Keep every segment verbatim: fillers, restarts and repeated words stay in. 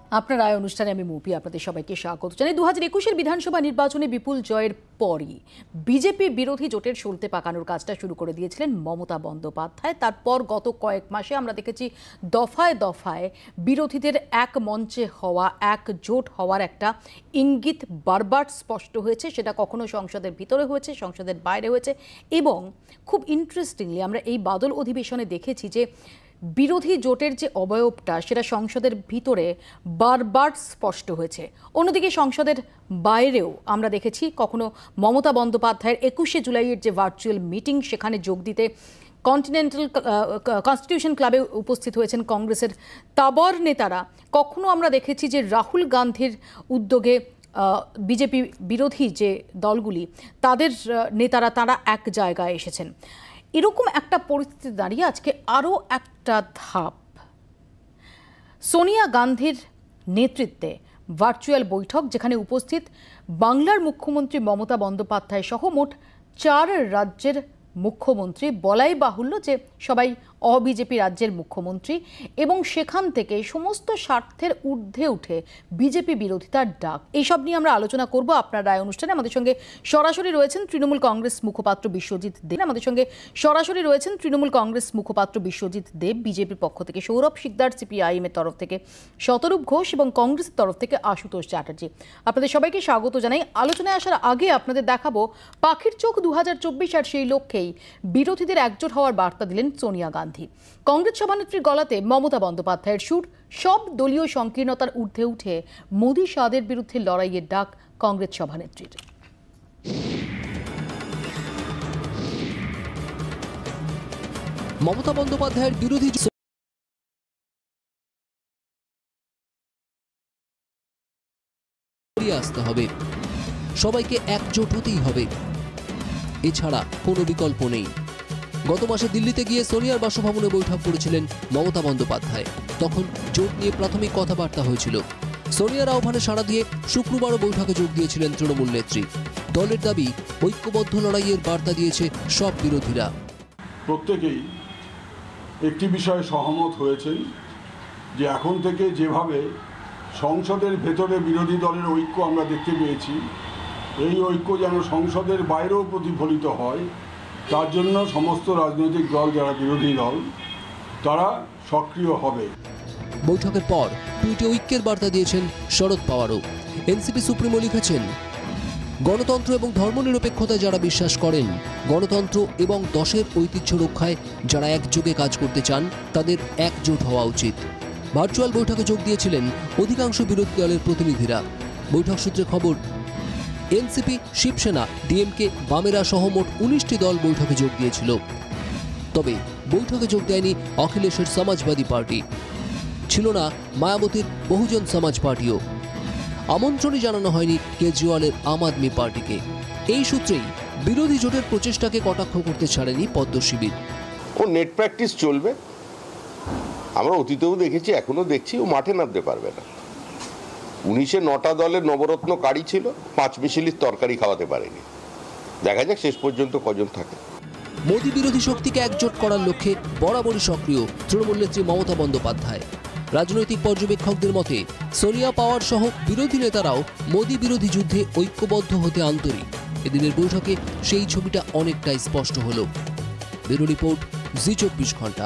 আপনার আয় অনুষ্ঠানে আমি মুপি আপনাদের সবাইকে স্বাগত জানাই। দু হাজার একুশের বিধানসভা নির্বাচনে বিপুল জয়ের পরই বিজেপি বিরোধী জোটের সলতে পাকানোর কাজটা শুরু করে দিয়েছিলেন মমতা বন্দ্যোপাধ্যায়। তারপর গত কয়েক মাসে আমরা দেখেছি দফায় দফায় বিরোধীদের এক মঞ্চে হওয়া, এক জোট হওয়ার একটা ইঙ্গিত বারবার স্পষ্ট হয়েছে। সেটা কখনো সংসদের ভিতরে হয়েছে, সংসদের বাইরে হয়েছে, এবং খুব ইন্টারেস্টিংলি আমরা এই বাদল অধিবেশনে দেখেছি যে বিরোধী জোটের যে অবয়বটা সেটা সংসদের ভিতরে বারবার স্পষ্ট হয়েছে। অন্যদিকে সংসদের বাইরেও আমরা দেখেছি কখনো মমতা বন্দ্যোপাধ্যায়ের একুশে জুলাইয়ের যে ভার্চুয়াল মিটিং, সেখানে যোগ দিতে কন্টিনেন্টাল কনস্টিটিউশন ক্লাবে উপস্থিত হয়েছেন কংগ্রেসের তাবর নেতারা। কখনো আমরা দেখেছি যে রাহুল গান্ধীর উদ্যোগে বিজেপি বিরোধী যে দলগুলি তাদের নেতারা তারা এক জায়গায় এসেছেন। এরকম একটা পরিস্থিতি দাঁড়িয়ে আজকে আরও একটা ধাপ, সোনিয়া গান্ধীর নেতৃত্বে ভার্চুয়াল বৈঠক, যেখানে উপস্থিত বাংলার মুখ্যমন্ত্রী মমতা বন্দ্যোপাধ্যায় সহ মোট চার রাজ্যের মুখ্যমন্ত্রী। বলাই বাহুল্য যে সবাই অবিজেপি রাজ্যের মুখ্যমন্ত্রী, এবং সেখান থেকে সমস্ত স্বার্থের ঊর্ধ্বে উঠে বিজেপি বিরোধিতার ডাক। এইসব নিয়ে আমরা আলোচনা করব আপনার রায় অনুষ্ঠানে। আমাদের সঙ্গে সরাসরি রয়েছেন তৃণমূল কংগ্রেস মুখপাত্র বিশ্বজিৎ দেব। আমাদের সঙ্গে সরাসরি রয়েছেন তৃণমূল কংগ্রেস মুখপাত্র বিশ্বজিৎ দেব, বিজেপির পক্ষ থেকে সৌরভ শিকদার, সিপিআইএম এর তরফ থেকে শতরূপ ঘোষ এবং কংগ্রেসের তরফ থেকে আশুতোষ চ্যাটার্জি। আপনাদের সবাইকে স্বাগত জানাই। আলোচনায় আসার আগে আপনাদের দেখাবো পাখির চোখ দু হাজার চব্বিশ, আর সেই লক্ষ্যেই বিরোধীদের একজোট হওয়ার বার্তা দিলেন সোনিয়া গান্ধী। কংগ্রেস সভানেত্রীর গলাতে মমতা বন্দ্যোপাধ্যায়ের সুর, সব দলীয় সংকীর্ণতার ঊর্ধ্বে উঠে মোদী শাহের বিরুদ্ধে লড়াইয়ের ডাক কংগ্রেস সভানেত্রীর। মমতা বন্দ্যোপাধ্যায়ের বিরোধী আসতে হবে, সবাইকে একজোট হতেই হবে, এছাড়া কোনো বিকল্প নেই। গত মাসে দিল্লিতে গিয়ে সোনিয়ার বাসভবনে বৈঠক করেছিলেন মমতা বন্দ্যোপাধ্যায়। তখন জোট নিয়ে প্রাথমিক কথাবার্তা হয়েছিল। সোনিয়ার আহ্বানে সাড়া দিয়ে শুক্রবারও বৈঠকে যোগ দিয়েছিলেন তৃণমূল নেত্রী। দলের দাবি, ঐক্যবদ্ধ লড়াইয়ের বার্তা দিয়েছে সব বিরোধীরা। প্রত্যেকেই একটি বিষয়ে সহমত হয়েছেন যে এখন থেকে যেভাবে সংসদের ভেতরে বিরোধী দলের ঐক্য আমরা দেখতে পেয়েছি, এই ঐক্য যেন সংসদের বাইরেও প্রতিফলিত হয়, তার জন্য সমস্ত রাজনৈতিক দল যারা বিরোধী দল তারা সক্রিয় হবে। বৈঠকের পর টুইটে ঐক্যের বার্তা দিয়েছেন শরদ পাওয়ারও। এনসিপি সুপ্রিমো লিখেছেন, গণতন্ত্র এবং ধর্মনিরপেক্ষতায় যারা বিশ্বাস করেন, গণতন্ত্র এবং দশের ঐতিহ্য রক্ষায় যারা একযোগে কাজ করতে চান, তাদের একজোট হওয়া উচিত। ভার্চুয়াল বৈঠকে যোগ দিয়েছিলেন অধিকাংশ বিরোধী দলের প্রতিনিধিরা। বৈঠক সূত্রে খবর, এনসিপি, শিবসেনা, ডিএমকে, বামেরা সহ মোট উনিশটি দল বৈঠকে যোগ দিয়েছিল। তবে বৈঠকে যোগ দেয়নি অখিলেশের সমাজবাদী পার্টি, ছিল না মায়াবতীর বহুজন সমাজ পার্টিও। আমন্ত্রণই জানানো হয়নি কেজরিওয়ালের আম আদমি পার্টিকে। এই সূত্রেই বিরোধী জোটের প্রচেষ্টাকে কটাক্ষ করতে ছাড়েনি পদ্ম শিবির। ও নেট প্র্যাকটিস চলবে, আমরা অতীতেও দেখেছি, এখনো দেখছি, ও মাঠে নামতে পারবে না। উনিশে নটা দলের নবরত্ন কারি ছিল, পাঁচ মিশিলির তরকারি খাওয়াতে পারেনি। দেখা যাক শেষ পর্যন্ত কজন থাকে। মোদী বিরোধী শক্তিকে একজোট করার লক্ষ্যে বরাবরই সক্রিয় তৃণমূল নেত্রী মমতা বন্দ্যোপাধ্যায়। রাজনৈতিক পর্যবেক্ষকদের মতে সোনিয়া পাওয়ার সহ বিরোধী নেতারাও মোদী বিরোধী যুদ্ধে ঐক্যবদ্ধ হতে আন্তরিক। এদিনের বৈঠকে সেই ছবিটা অনেকটাই স্পষ্ট হল। ব্যুরো রিপোর্ট, জি চব্বিশ ঘন্টা।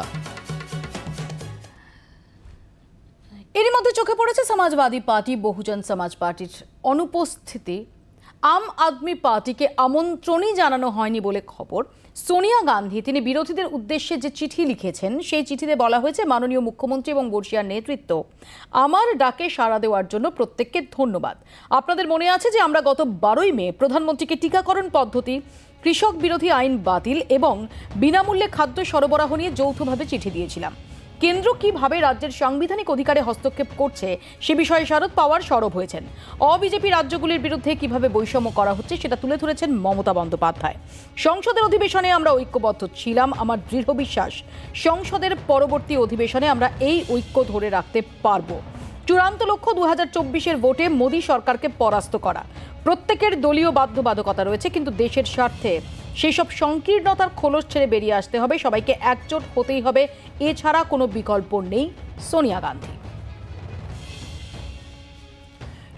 এরই মধ্যে চোখে পড়েছে সমাজবাদী পার্টি, বহুজন সমাজ পার্টির অনুপস্থিতি। আম আদমি পার্টিকে আমন্ত্রণই জানানো হয়নি বলে খবর। সোনিয়া গান্ধী তিনি বিরোধীদের উদ্দেশ্যে যে চিঠি লিখেছেন, সেই চিঠিতে বলা হয়েছে, মাননীয় মুখ্যমন্ত্রী এবং বর্ষিয়ার নেতৃত্ব, আমার ডাকে সাড়া দেওয়ার জন্য প্রত্যেককে ধন্যবাদ। আপনাদের মনে আছে যে আমরা গত বারোই মে প্রধানমন্ত্রীকে টিকাকরণ পদ্ধতি, কৃষক বিরোধী আইন বাতিল এবং বিনামূল্যে খাদ্য সরবরাহ নিয়ে যৌথভাবে চিঠি দিয়েছিলাম। কেন্দ্র কিভাবে রাজ্যের সাংবিধানিক অধিকারে হস্তক্ষেপ করছে সে বিষয়ে শরদ পাওয়ার সরব হয়েছেন। অবিজেপি রাজ্যগুলির বিরুদ্ধে কিভাবে বৈষম্য করা হচ্ছে সেটা তুলে ধরেছেন মমতা বন্দ্যোপাধ্যায়। সংসদের অধিবেশনে আমরা ঐক্যবদ্ধ ছিলাম, আমার দৃঢ় বিশ্বাস সংসদের পরবর্তী অধিবেশনে আমরা এই ঐক্য ধরে রাখতে পারব। চূড়ান্ত লক্ষ্য দু হাজার চব্বিশের ভোটে মোদী সরকারকে পরাস্ত করা। প্রত্যেকের দলীয় বাধ্যবাধকতা রয়েছে, কিন্তু দেশের স্বার্থে সেই সব সংকীর্ণতার খোলস ছেড়ে বেরিয়ে আসতে হবে, সবাইকে একজোট হতেই হবে, এছাড়া কোনো বিকল্প নেই। সোনিয়া গান্ধী।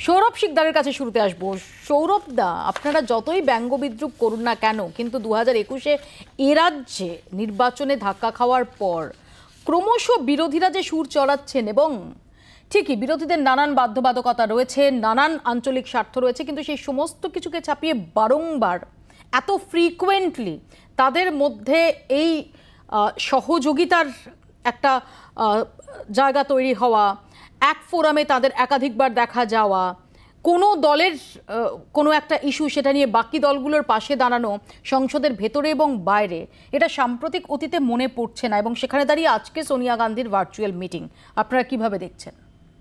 সৌরভ শিকদারের কাছে শুরুতে আসবো। সৌরভ দা, আপনারা যতই ব্যঙ্গ বিদ্রুপ করুন না কেন, কিন্তু দু হাজার একুশে এ রাজ্যে নির্বাচনে ধাক্কা খাওয়ার পর ক্রমশ বিরোধীরা যে সুর চড়াচ্ছেন, এবং ঠিকই বিরোধীদের নানান বাধ্যবাধকতা রয়েছে, নানান আঞ্চলিক স্বার্থ রয়েছে, কিন্তু সেই সমস্ত কিছুকে ছাপিয়ে বারংবার এত ফ্রিকুয়েন্টলি তাদের মধ্যে এই সহযোগিতার একটা জায়গা তৈরি হওয়া, এক ফোরামে তাদের একাধিকবার দেখা যাওয়া, কোনো দলের কোনো একটা ইস্যু সেটা নিয়ে বাকি দলগুলোর পাশে দাঁড়ানো সংসদের ভেতরে এবং বাইরে, এটা সাম্প্রতিক অতীতে মনে পড়ছে না, এবং সেখানে দাঁড়িয়ে আজকে সোনিয়া গান্ধীর ভার্চুয়াল মিটিং আপনারা কিভাবে দেখছেন?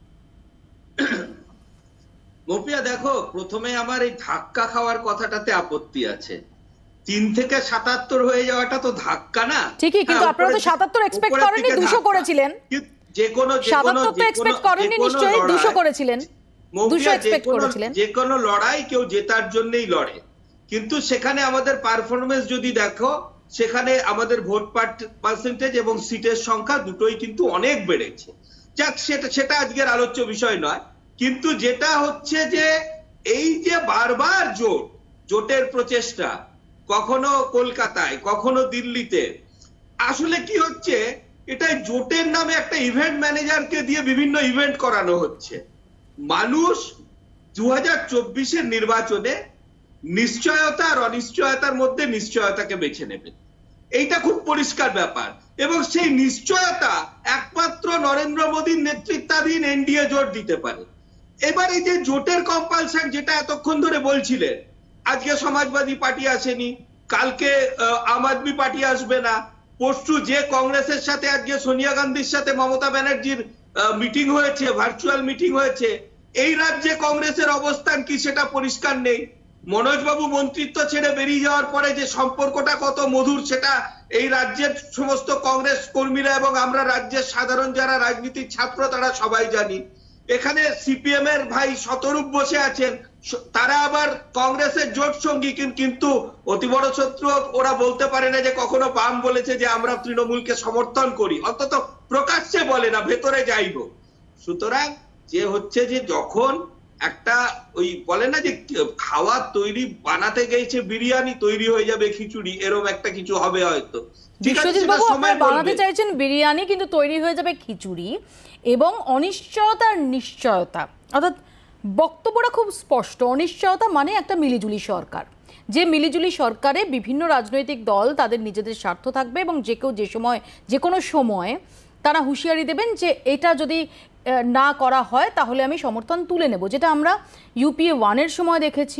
মৌপিয়া, দেখো, প্রথমে আমার এই ধাক্কা খাওয়ার কথাটাতে আপত্তি আছে। তিন থেকে সাতাত্তর হয়ে যাওয়াটা তো ধাক্কা না। ঠিকই, কিন্তু আপনারা তো সাতাত্তর এক্সপেক্ট করেননি, দুশো করেছিলেন। যে কোনো সাতাত্তর তো এক্সপেক্ট করেননি নিশ্চয়ই, দুশো করেছিলেন, দুশো এক্সপেক্ট করেছিলেন। যে কোনো লড়াই কেউ জেতার জন্যই লড়ে, কিন্তু সেখানে আমাদের পারফরমেন্স যদি দেখো, সেখানে আমাদের ভোট পার্সেন্টেজ এবং সিটের সংখ্যা দুটোই কিন্তু অনেক বেড়েছে। যাক, সেটা সেটা আজকের আলোচ্য বিষয় নয়। কিন্তু যেটা হচ্ছে যে এই যে বারবার জোট জোটের প্রচেষ্টা, কখনো কলকাতায় কখনো দিল্লিতে, আসলে কি হচ্ছে, এটা জোটের নামে একটা ইভেন্ট ম্যানেজারকে দিয়ে বিভিন্ন ইভেন্ট করানো হচ্ছে। মানুষ দু হাজার চব্বিশের নির্বাচনে নিশ্চয়তা আর অনিশ্চয়তার মধ্যে নিশ্চয়তাকে বেছে নেবে, এইটা খুব পরিষ্কার ব্যাপার। এবং সেই নিশ্চয়তা একমাত্র নরেন্দ্র মোদীর নেতৃত্বাধীন এনডিএ জোট দিতে পারে। এবার এই যে জোটের কম্পালশন, যেটা এতক্ষণ ধরে বলছিলেন, আজকে সমাজবাদী পার্টি আসেনি, কালকে আম আদমি পার্টি আসবে না, পরশু যে কংগ্রেসের সাথে আজকে সোনিয়া গান্ধীর সাথে মমতা ব্যানার্জির মিটিং হয়েছে, ভার্চুয়াল মিটিং হয়েছে, এই রাজ্যে কংগ্রেসের অবস্থান কি সেটা পরিষ্কার নেই। মনোজ বাবু মন্ত্রিত্ব ছেড়ে বেরিয়ে যাওয়ার পরে যে সম্পর্কটা কত মধুর, সেটা এই রাজ্যের সমস্ত কংগ্রেস কর্মীরা এবং আমরা রাজ্যের সাধারণ যারা রাজনীতির ছাত্র তারা সবাই জানি। এখানে সিপিএম এর ভাই শতরূপ বসে আছেন, তারা আবার কংগ্রেসের জোট সঙ্গী, কিন্তু অতি বড় শত্রু ওরা বলতে পারে না যে কখনো বাম বলেছে যে আমরা তৃণমূলকে সমর্থন করি, অন্তত প্রকাশ্যে বলে না, ভেতরে যাইব। সুতরাং যে হচ্ছে যে যখন একটা ওই বলে না যে খাওয়া তৈরি বানাতে গেছে বিরিয়ানি, তৈরি হয়ে যাবে খিচুড়ি, এরকম একটা কিছু হবে হয়তো। বিশ্বজিৎ বাবু, আপনারা বানাতে চাইছেন বিরিয়ানি, কিন্তু তৈরি হয়ে যাবে খিচুড়ি, এবং অনিশ্চয়তার নিশ্চয়তা, অর্থাৎ বক্তব্যটা খুব স্পষ্ট। অনিশ্চয়তা মানে একটা মিলিজুলি সরকার, যে মিলিজুলি সরকারে বিভিন্ন রাজনৈতিক দল তাদের নিজেদের স্বার্থ থাকবে, এবং যে কেউ যে সময় যে কোনো সময় তারা হুঁশিয়ারি দেবেন যে এটা যদি না করা হয় তাহলে আমি সমর্থন তুলে নেব, যেটা আমরা ইউপিএ ওয়ানের সময় দেখেছি,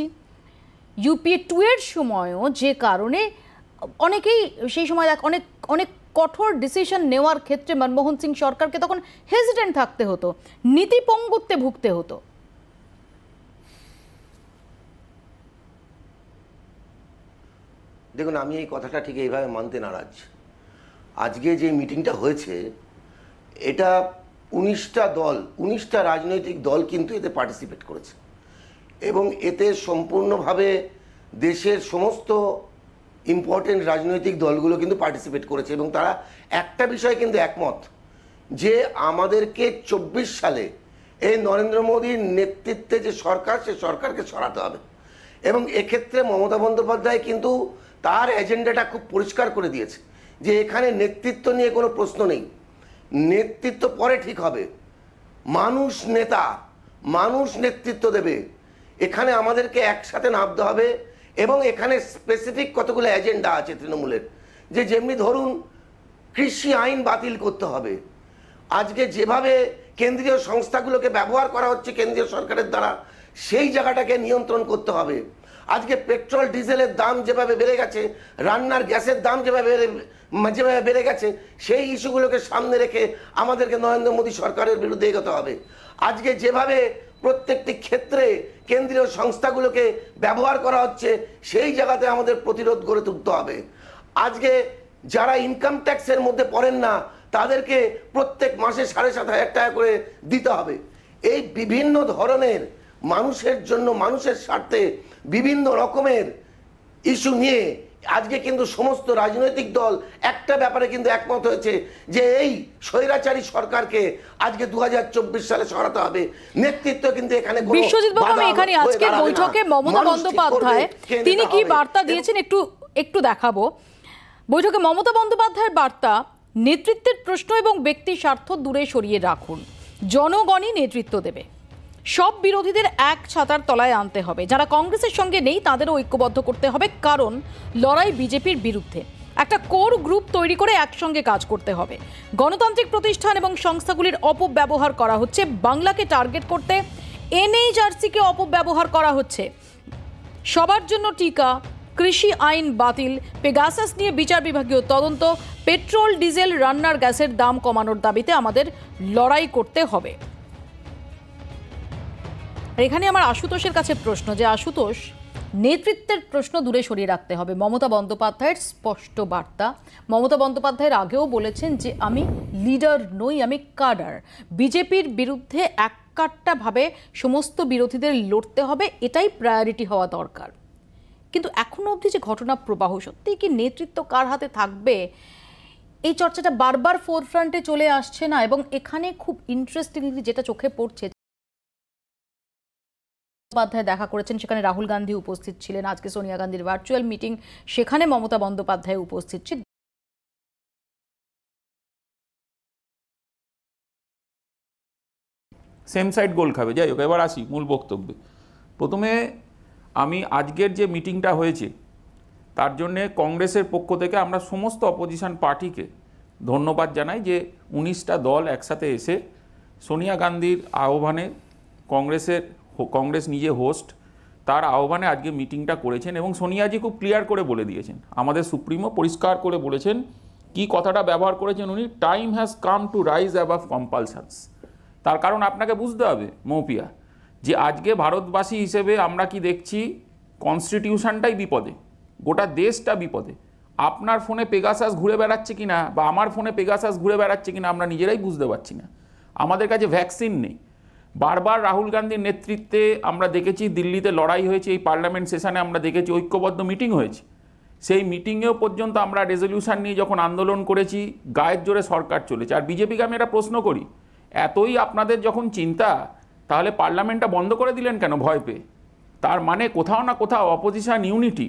ইউপিএ টু এর সময়ও, যে কারণে অনেকেই সেই সময় অনেক অনেক কঠোর ডিসিশন নেওয়ার ক্ষেত্রে মনমোহন সিং সরকারকে তখন হেজিটেন্ট থাকতে হতো, নীতিপঙ্গুত্বে ভুগতে হতো। দেখুন, আমি এই কথাটা ঠিক এইভাবে মানতে নারাজ। আজকে যে মিটিংটা হয়েছে, এটা উনিশটা দল, উনিশটা রাজনৈতিক দল কিন্তু এতে পার্টিসিপেট করেছে, এবং এতে সম্পূর্ণভাবে দেশের সমস্ত ইম্পর্টেন্ট রাজনৈতিক দলগুলো কিন্তু পার্টিসিপেট করেছে, এবং তারা একটা বিষয় কিন্তু একমত, যে আমাদেরকে চব্বিশ সালে এই নরেন্দ্র মোদীর নেতৃত্বে যে সরকার, সে সরকারকে সরাতে হবে। এবং এক্ষেত্রে মমতা বন্দ্যোপাধ্যায় কিন্তু তার এজেন্ডাটা খুব পরিষ্কার করে দিয়েছে, যে এখানে নেতৃত্ব নিয়ে কোনো প্রশ্ন নেই, নেতৃত্ব পরে ঠিক হবে, মানুষ নেতা, মানুষ নেতৃত্ব দেবে, এখানে আমাদেরকে একসাথে নামতে হবে। এবং এখানে স্পেসিফিক কতগুলো এজেন্ডা আছে তৃণমূলের, যে যেমনি ধরুন কৃষি আইন বাতিল করতে হবে। আজকে যেভাবে কেন্দ্রীয় সংস্থাগুলোকে ব্যবহার করা হচ্ছে কেন্দ্রীয় সরকারের দ্বারা, সেই জায়গাটাকে নিয়ন্ত্রণ করতে হবে। আজকে পেট্রোল ডিজেলের দাম যেভাবে বেড়ে গেছে, রান্নার গ্যাসের দাম যেভাবে বেড়ে যেভাবে বেড়ে গেছে, সেই ইস্যুগুলোকে সামনে রেখে আমাদেরকে নরেন্দ্র মোদী সরকারের বিরুদ্ধে এগোতে হবে। আজকে যেভাবে প্রত্যেকটি ক্ষেত্রে কেন্দ্রীয় সংস্থাগুলোকে ব্যবহার করা হচ্ছে, সেই জায়গাতে আমাদের প্রতিরোধ গড়ে তুলতে হবে। আজকে যারা ইনকাম ট্যাক্সের মধ্যে পড়েন না, তাদেরকে প্রত্যেক মাসে সাড়ে সাত হাজার টাকা করে দিতে হবে। এই বিভিন্ন ধরনের মানুষের জন্য, মানুষের স্বার্থে বিভিন্ন রকমের ইস্যু নিয়ে আজকে কিন্তু সমস্ত রাজনৈতিক দল একটা ব্যাপারে কিন্তু একমত হয়েছে যে এই স্বৈরাচারী সরকারকে আজকে দু হাজার চব্বিশ সালে সরাতে হবে। নেতৃত্ব কিন্তু এখানে কোনো বিশ্বজিৎ বাবু, আমি বাধা এখানে হয়ে আজকের দাঁড়াবে না। বৈঠকে মমতা মানুষ ঠিক বন্দ্যোপাধ্যায় করবে কে তিনি নেতা কি হবে। বার্তা দিয়েছেন একটু একটু দেখাবো। বৈঠকে মমতা বন্দ্যোপাধ্যায়ের বার্তা, নেতৃত্বের প্রশ্ন এবং ব্যক্তি স্বার্থ দূরে সরিয়ে রাখুন, জনগণই নেতৃত্ব দেবে, সব বিরোধীদের এক ছাতার তলায় আনতে হবে, যারা কংগ্রেসের সঙ্গে নেই তাদেরও ঐক্যবদ্ধ করতে হবে, কারণ লড়াই বিজেপির বিরুদ্ধে। একটা কোর গ্রুপ তৈরি করে একসঙ্গে কাজ করতে হবে। গণতান্ত্রিক প্রতিষ্ঠান এবং সংস্থাগুলির অপব্যবহার করা হচ্ছে, বাংলাকে টার্গেট করতে এনএইচআরসিকে অপব্যবহার করা হচ্ছে। সবার জন্য টিকা, কৃষি আইন বাতিল, পেগাসাস নিয়ে বিচার বিভাগীয় তদন্ত, পেট্রোল ডিজেল রান্নার গ্যাসের দাম কমানোর দাবিতে আমাদের লড়াই করতে হবে। এখানে আমার আশুতোষের কাছে প্রশ্ন, যে আশুতোষ, নেতৃত্বের প্রশ্ন দূরে সরিয়ে রাখতে হবে, মমতা বন্দ্যোপাধ্যায়ের স্পষ্ট বার্তা। মমতা বন্দ্যোপাধ্যায়ের আগেও বলেছেন যে আমি লিডার নই, আমি কাডার। বিজেপির বিরুদ্ধে এককাট্টাভাবে সমস্ত বিরোধীদের লড়তে হবে, এটাই প্রায়োরিটি হওয়া দরকার। কিন্তু এখনো অবধি যে ঘটনা প্রবাহ, সত্যিই কি নেতৃত্ব কার হাতে থাকবে, এই চর্চাটা বারবার ফোরফ্রন্টে চলে আসছে না? এবং এখানে খুব ইন্টারেস্টিংলি যেটা চোখে পড়ছে, বন্দ্যোপাধ্যায় দেখা করেছেন, সেখানে রাহুল গান্ধী উপস্থিত ছিলেন। আজকে সোনিয়া গান্ধীর ভার্চুয়াল মিটিং, সেখানে মমতা বন্দ্যোপাধ্যায় উপস্থিত ছিলেন। সেম সাইড গোল খাবে। যাই হোক, এবার আসি মূল বক্তব্যে। প্রথমে আমি আজকের যে মিটিংটা হয়েছে তার জন্যে কংগ্রেসের পক্ষ থেকে আমরা সমস্ত অপোজিশন পার্টিকে ধন্যবাদ জানাই যে উনিশটা দল একসাথে এসে সোনিয়া গান্ধীর আহ্বানে, কংগ্রেসের কংগ্রেস নিজে হোস্ট, তার আহ্বানে আজকে মিটিংটা করেছেন। এবং সোনিয়াজি খুব ক্লিয়ার করে বলে দিয়েছেন, আমাদের সুপ্রিমো পরিষ্কার করে বলেছেন, কি কথাটা ব্যবহার করেছেন উনি, time has come to rise above compulsions. তার কারণ আপনাকে বুঝতে হবে মৌপিয়া, যে আজকে ভারতবাসী হিসেবে আমরা কি দেখছি, কনস্টিটিউশনটাই বিপদে, গোটা দেশটা বিপদে। আপনার ফোনে পেগাসাস ঘুরে বেড়াচ্ছে কিনা বা আমার ফোনে পেগাসাস ঘুরে বেড়াচ্ছে কিনা আমরা নিজেরাই বুঝতে পারছি না। আমাদের কাছে ভ্যাকসিন নেই। বারবার রাহুল গান্ধীর নেতৃত্বে আমরা দেখেছি দিল্লিতে লড়াই হয়েছে, এই পার্লামেন্ট সেশনে আমরা দেখেছি ঐক্যবদ্ধ মিটিং হয়েছে। সেই মিটিংয়েও পর্যন্ত আমরা রেজলিউশন নিয়ে যখন আন্দোলন করেছি, গায়ের জোরে সরকার চলেছে। আর বিজেপিকে আমি একটা প্রশ্ন করি, এতই আপনাদের যখন চিন্তা, তাহলে পার্লামেন্টটা বন্ধ করে দিলেন কেন ভয় পেয়ে? তার মানে কোথাও না কোথাও অপোজিশন ইউনিটি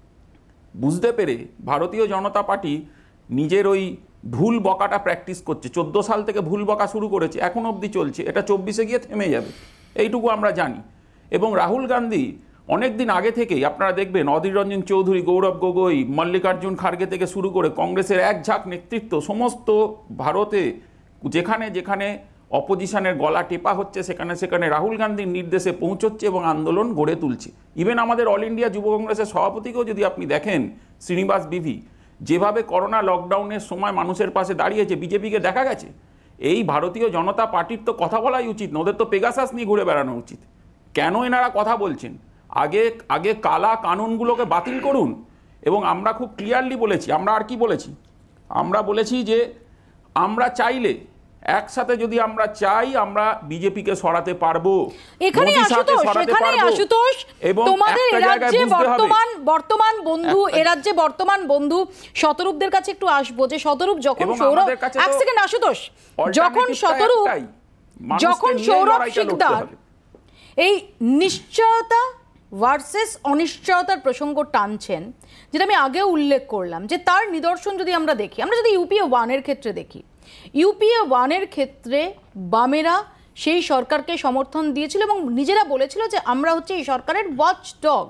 বুঝতে পেরে ভারতীয় জনতা পার্টি নিজের ওই ভুল বকাটা প্র্যাকটিস করছে। চোদ্দো সাল থেকে ভুল বকা শুরু করেছে, এখন অবধি চলছে, এটা চব্বিশে গিয়ে থেমে যাবে, এইটুকু আমরা জানি। এবং রাহুল গান্ধী অনেক দিন আগে থেকেই আপনারা দেখবেন, অধীর রঞ্জন চৌধুরী, গৌরব গগৈ, মল্লিকার্জুন খার্গে থেকে শুরু করে কংগ্রেসের এক ঝাঁক নেতৃত্ব সমস্ত ভারতে যেখানে যেখানে অপোজিশনের গলা টেপা হচ্ছে, সেখানে সেখানে রাহুল গান্ধীর নির্দেশে পৌঁছচ্ছে এবং আন্দোলন গড়ে তুলছে। ইভেন আমাদের অল ইন্ডিয়া যুব কংগ্রেসের সভাপতিকেও যদি আপনি দেখেন, শ্রীনিবাস বিভি, যেভাবে করোনা লকডাউনের সময় মানুষের পাশে দাঁড়িয়েছে, বিজেপিকে দেখা গেছে। এই ভারতীয় জনতা পার্টির তো কথা বলাই উচিত না, ওদের তো পেগাসাস নিয়ে ঘুরে বেড়ানো উচিত। কেন এনারা কথা বলছেন? আগে আগে কালা কানুনগুলোকে বাতিল করুন। এবং আমরা খুব ক্লিয়ারলি বলেছি, আমরা আর কি বলেছি, আমরা বলেছি যে আমরা চাইলে একসাথে যদি আমরা চাই, আমরা বিজেপিকে সরাতে পারবো। এখানে আশুতোষ, এখানে আশুতোষ, তোমাদের রাজ্যে বর্তমান বর্তমান বন্ধু, এ রাজ্যে বর্তমান বন্ধু শতরূপদের কাছে একটু আসবো, যে শতরূপ যখন সৌরভ, এক সেকেন্ড আশুতোষ, যখন শতরূপ যখন সৌরভ শিকদার এই নিশ্চয়তা ভার্সেস অনিশ্চয়তার প্রসঙ্গ টানছেন, যেটা আমি আগেও উল্লেখ করলাম, যে তার নিদর্শন যদি আমরা দেখি, আমরা যদি ইউপিএ ওয়ানের ক্ষেত্রে দেখি, ইউপিএ ওয়ানের ক্ষেত্রে বামেরা সেই সরকারকে সমর্থন দিয়েছিল এবং নিজেরা বলেছিল যে আমরা হচ্ছে এই সরকারের ওয়াচ ডগ।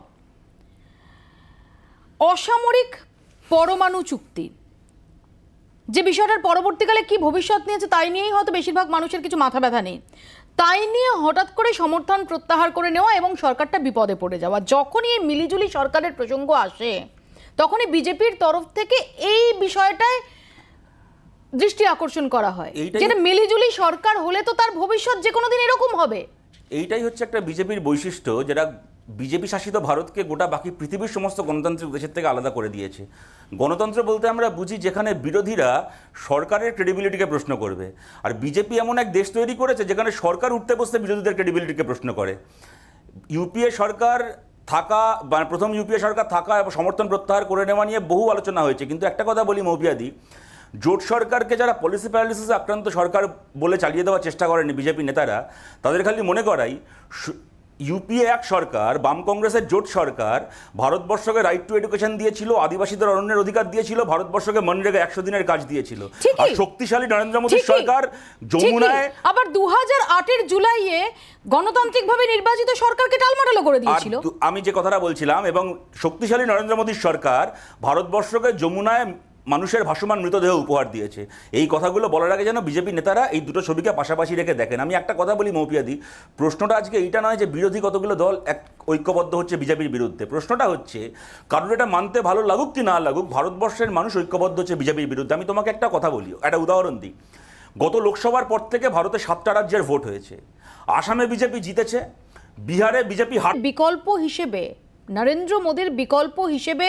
অসামরিক পরমাণু চুক্তি, যে বিষয়টার পরবর্তীকালে কি ভবিষ্যৎ নিয়েছে তাই নিয়েই হয়তো বেশিরভাগ মানুষের কিছু মাথা ব্যথা নেই, তাই নিয়ে হঠাৎ করে সমর্থন প্রত্যাহার করে নেওয়া এবং সরকারটা বিপদে পড়ে যাওয়া। যখনই এই মিলিজুলি সরকারের প্রসঙ্গ আসে, তখনই বিজেপির তরফ থেকে এই বিষয়টায় দৃষ্টি আকর্ষণ করা হয়, যেটা মিলিজুলি সরকার হলে তো তার ভবিষ্যৎ যে কোনো দিন এরকম হবে। এইটাই হচ্ছে একটা বিজেপির বৈশিষ্ট্য, যেটা বিজেপি শাসিত ভারতকে গোটা বাকি পৃথিবীর সমস্ত গণতান্ত্রিক দেশের থেকে আলাদা করে দিয়েছে। গণতন্ত্র বলতে আমরা বুঝি যেখানে বিরোধীরা সরকারের ক্রেডিবিলিটিকে প্রশ্ন করবে, আর বিজেপি এমন এক দেশ তৈরি করেছে যেখানে সরকার উঠতে বসতে বিরোধীদের ক্রেডিবিলিটিকে প্রশ্ন করে। ইউপিএ সরকার থাকা মানে প্রথম ইউপিএ সরকার থাকা এবং সমর্থন প্রত্যাহার করে নেওয়া নিয়ে বহু আলোচনা হয়েছে, কিন্তু একটা কথা বলি মৌপিয়াদি, জোট সরকারকে যারা পলিসি প্যারালিসিসে আক্রান্ত সরকার বলে চালিয়ে দেওয়ার চেষ্টা করেনি বিজেপি নেতারা, তাদের খালি মনে করাই ইউপিএ এক সরকার, বাম কংগ্রেসের জোট সরকার ভারতবর্ষকে রাইট টু এডুকেশন দিয়েছিল, আদিবাসীদের অরণ্যের অধিকার দিয়েছিল, ভারতবর্ষকে মনরেগা একশো দিনের কাজ দিয়েছিল। আর শক্তিশালী নরেন্দ্র মোদী সরকার যমুনায় আবার দু হাজার আটের জুলাইয়ে গণতান্ত্রিকভাবে নির্বাচিত সরকারকে টালমাটালো করে দিয়েছিল। আমি যে কথাটা বলছিলাম, এবং শক্তিশালী নরেন্দ্র মোদী সরকার ভারতবর্ষকে যমুনায় মানুষের ভাসমান মৃতদেহ উপহার দিয়েছে। এই কথাগুলো বলার আগে যেন বিজেপি নেতারা এই দুটো ছবিকে পাশাপাশি রেখে দেখেন। আমি একটা কথা বলি মৌপিয়াদি, প্রশ্নটা আজকে এইটা নয় যে বিরোধী কতগুলো দল এক ঐক্যবদ্ধ হচ্ছে বিজেপির বিরুদ্ধে, প্রশ্নটা হচ্ছে কারণ এটা মানতে ভালো লাগুক কি না লাগুক, ভারতবর্ষের মানুষ ঐক্যবদ্ধ হচ্ছে বিজেপির বিরুদ্ধে। আমি তোমাকে একটা কথা বলি, একটা উদাহরণ দিই। গত লোকসভার পর থেকে ভারতে সাতটা রাজ্যের ভোট হয়েছে, আসামে বিজেপি জিতেছে, বিহারে বিজেপি হার। বিকল্প হিসেবে নরেন্দ্র মোদীর বিকল্প হিসেবে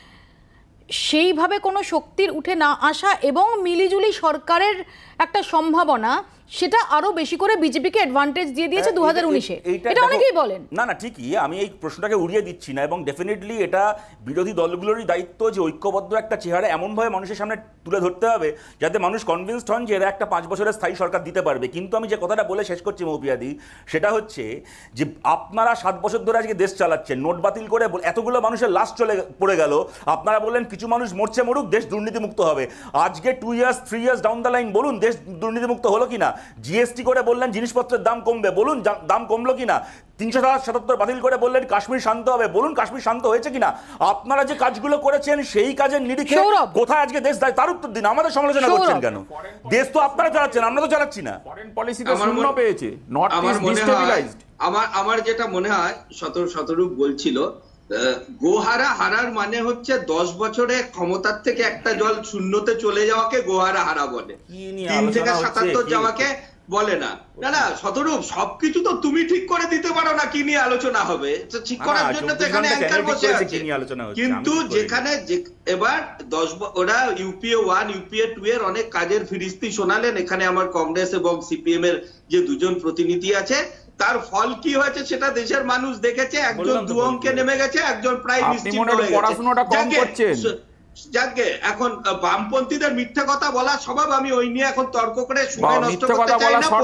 সেইভাবে কোনো শক্তির উঠে না আসা এবং মিলিজুলি সরকারের একটা সম্ভাবনা, সেটা আরো বেশি করে বিজেপিকে অ্যাডভান্টেজ দিয়ে দিয়েছে দু হাজার উনিশে, এটা অনেকেই বলেন। না না ঠিকই, আমি এই প্রশ্নটাকে উড়িয়ে দিচ্ছি না, এবং ডেফিনেটলি এটা বিরোধী দলগুলোরই দায়িত্ব যে ঐক্যবদ্ধ একটা চেহারা এমনভাবে মানুষের সামনে তুলে ধরতে হবে যাতে মানুষ কনভিন্সড হন যে এরা একটা পাঁচ বছরের স্থায়ী সরকার দিতে পারবে। কিন্তু আমি যে কথাটা বলে শেষ করছি মৌপিয়াদি, সেটা হচ্ছে যে আপনারা সাত বছর ধরে আজকে দেশ চালাচ্ছেন, নোট বাতিল করে এতগুলো মানুষের লাশ চলে পড়ে গেল, আপনারা বললেন কিছু মানুষ মরছে মরুক, দেশ দুর্নীতিমুক্ত হবে। আজকে two years three years down the line বলুন দেশ দুর্নীতিমুক্ত হলো কিনা? জিএসটি করে বললেন জিনিসপত্রের দাম কমবে, বলুন দাম কমলো কিনা? তিনশো সাতাত্তর বাতিল করে বললেন কাশ্মীর শান্ত হবে, বলুন কাশ্মীর শান্ত হয়েছে কিনা? আপনারা যে কাজগুলো করেছেন সেই কাজের নিরিখে কোথায় আজকে দেশ দায় তার উত্তর দিন। আমাদের সমালোচনা করছেন কেন? দেশ তো আপনারা চালাচ্ছেন, আমরা তো চালাচ্ছি না। ফরেন পলিসি তো শূন্য পেয়েছে, নর্থ ইস্ট ডিস্টেবিলাইজড। আমার আমার যেটা মনে হয় শতর শতরূপ বলছিল, গোহারা হারার মানে হচ্ছে দশ বছরে ক্ষমতার থেকে একটা জল শূন্যতে চলে যাওয়াকে গোহারা হারা বলে, তিন থেকে সাতাত্তর যাওয়াকে বলে না। না না শতরূপ, সবকিছু তো তুমি ঠিক করে দিতে পারো না কি নিয়ে আলোচনা হবে, ঠিক করার জন্য তো এখানে অ্যাঙ্কার বসে আছে। কিন্তু যেখানে এবার দশ ওরা ইউপিএ ওয়ান ইউপিএ টু এর অনেক কাজের ফিরিস্তি শোনালেন, এখানে আমার কংগ্রেস এবং সিপিএম এর যে দুজন প্রতিনিধি আছে, তার ফল কি হয়েছে সেটা দেশের মানুষ দেখেছে। একজন দু অঙ্কে নেমে গেছে, একজন প্রায় নিশ্চিন্ত হয়ে গেছে। যাকে এখন বামপন্থীদের মিথ্যা কথা বলা স্বভাব, আমি ওই নিয়ে এখন তর্ক করে শুনে নষ্ট করতে চাই না।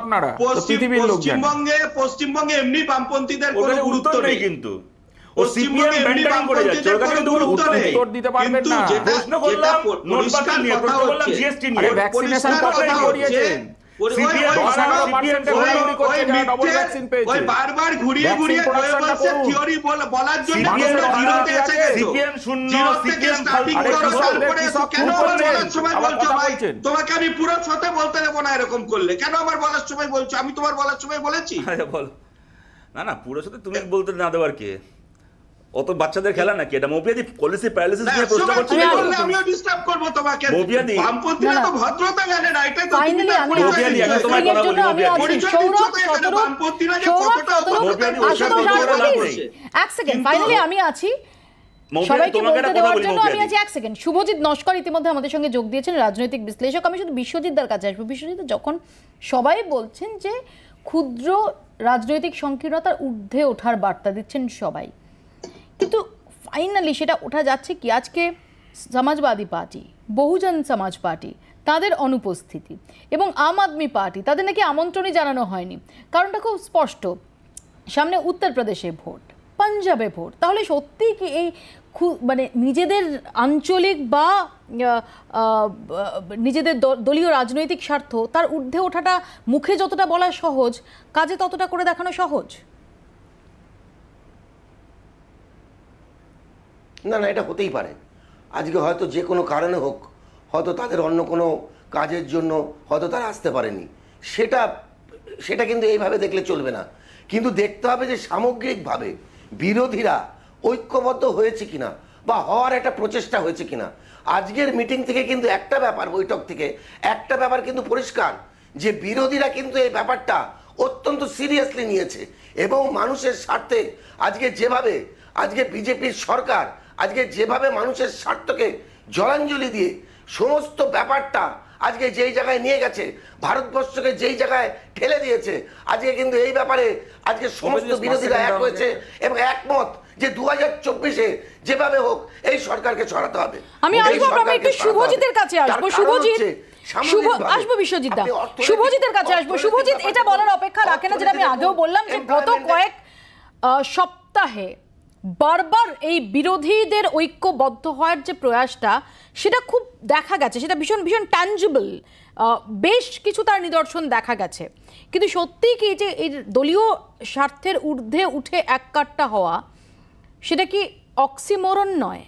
পশ্চিমবঙ্গে পশ্চিমবঙ্গে এমনি বামপন্থীদের কোনো গুরুত্ব নেই, কিন্তু পশ্চিমবঙ্গে এমনি বামপন্থীদের কোনো গুরুত্ব নেই। কিন্তু যেটা যেটা পরিষ্কার কথা হচ্ছে, পরিষ্কার কথা হচ্ছে বারবার ঘুরিয়ে ঘুরিয়ে থিওরি বলার জন্য তোমাকে আমি পুরো ছতে বলতে দেবো না। এরকম করলে কেন আমার বলার সময় বলছো? আমি তোমার বলার সময় বলেছি? না না পুরো সাথে তুমি বলতে না দেওয়ার কে? অত বাচ্চাদের খেলা নাকি এটা? মৌপিয়াদি পলিসি প্যারালিসিস নিয়ে প্রশ্ন করছি, আমিও ডিস্টার্ব করব তোমাকে। মৌপিয়াদি বামপন্থীরা তো ভদ্রতা জানে না, এটাই তো ফাইনালি আমি মৌপিয়াদি এখন তোমার কথা বলি। মৌপিয়াদি সৌরভ বামপন্থীরা যে কতটা এক সেকেন্ড, ফাইনালি আমি আছি সবাইকে বলতে দেওয়ার জন্য। আমি আছি এক সেকেন্ড। শুভজিৎ নস্কর ইতিমধ্যে আমাদের সঙ্গে যোগ দিয়েছেন, রাজনৈতিক বিশ্লেষক। আমি শুধু বিশ্বজিৎ দার কাছে আসবো। বিশ্বজিৎ, যখন সবাই বলছেন যে ক্ষুদ্র রাজনৈতিক সংকীর্ণতার ঊর্ধ্বে ওঠার বার্তা দিচ্ছেন সবাই, কিন্তু ফাইনালি সেটা ওঠা যাচ্ছে কি? আজকে সমাজবাদী পার্টি, বহুজন সমাজ পার্টি, তাদের অনুপস্থিতি, এবং আম আদমি পার্টি, তাদের নাকি আমন্ত্রণই জানানো হয়নি। কারণটা খুব স্পষ্ট, সামনে উত্তরপ্রদেশে ভোট, পাঞ্জাবে ভোট। তাহলে সত্যি কি এই মানে নিজেদের আঞ্চলিক বা নিজেদের দলীয় রাজনৈতিক স্বার্থ তার ঊর্ধ্বে ওঠাটা মুখে যতটা বলা সহজ, কাজে ততটা করে দেখানো সহজ? না না, এটা হতেই পারে। আজকে হয়তো যে কোনো কারণে হোক, হয়তো তাদের অন্য কোনো কাজের জন্য হয়তো তারা আসতে পারেনি, সেটা সেটা কিন্তু এইভাবে দেখলে চলবে না। কিন্তু দেখতে হবে যে সামগ্রিকভাবে বিরোধীরা ঐক্যবদ্ধ হয়েছে কিনা বা হওয়ার একটা প্রচেষ্টা হয়েছে কিনা। আজকের মিটিং থেকে কিন্তু একটা ব্যাপার, বৈঠক থেকে একটা ব্যাপার কিন্তু পরিষ্কার, যে বিরোধীরা কিন্তু এই ব্যাপারটা অত্যন্ত সিরিয়াসলি নিয়েছে এবং মানুষের স্বার্থে আজকে যেভাবে আজকে বিজেপির সরকার আজকে যেভাবে মানুষের স্বার্থকে জলাঞ্জলি দিয়ে সমস্ত ব্যাপারটা আজকে যেই জায়গায় নিয়ে গেছে, ভারতবর্ষকে যেই জায়গায় ঠেলে দিয়েছে, আজকে কিন্তু এই ব্যাপারে আজকে সমস্ত বিরোধীরা এক হয়েছে এবং একমত যে দু হাজার চব্বিশে যেভাবে হোক এই সরকারকে ছড়াতে হবে। আমি আসবো, আমি একটু শুভজিতের কাছে আসবো। শুভজিৎ, শুভ আসবো বিশ্বজিৎ দা, শুভজিতের কাছে আসবো। শুভজিৎ, এটা বলার অপেক্ষা রাখে না যেটা আমি আগেও বললাম যে গত কয়েক সপ্তাহে বারবার এই বিরোধীদের ঐক্যবদ্ধ হওয়ার যে প্রয়াসটা সেটা খুব দেখা গেছে, সেটা ভীষণ ভীষণ ট্যাঞ্জিবল, বেশ কিছু তার নিদর্শন দেখা গেছে। কিন্তু সত্যিই কি যে এই দলীয় স্বার্থের ঊর্ধ্বে উঠে এক কাট্টা হওয়া, সেটা কি অক্সিমোরন নয়?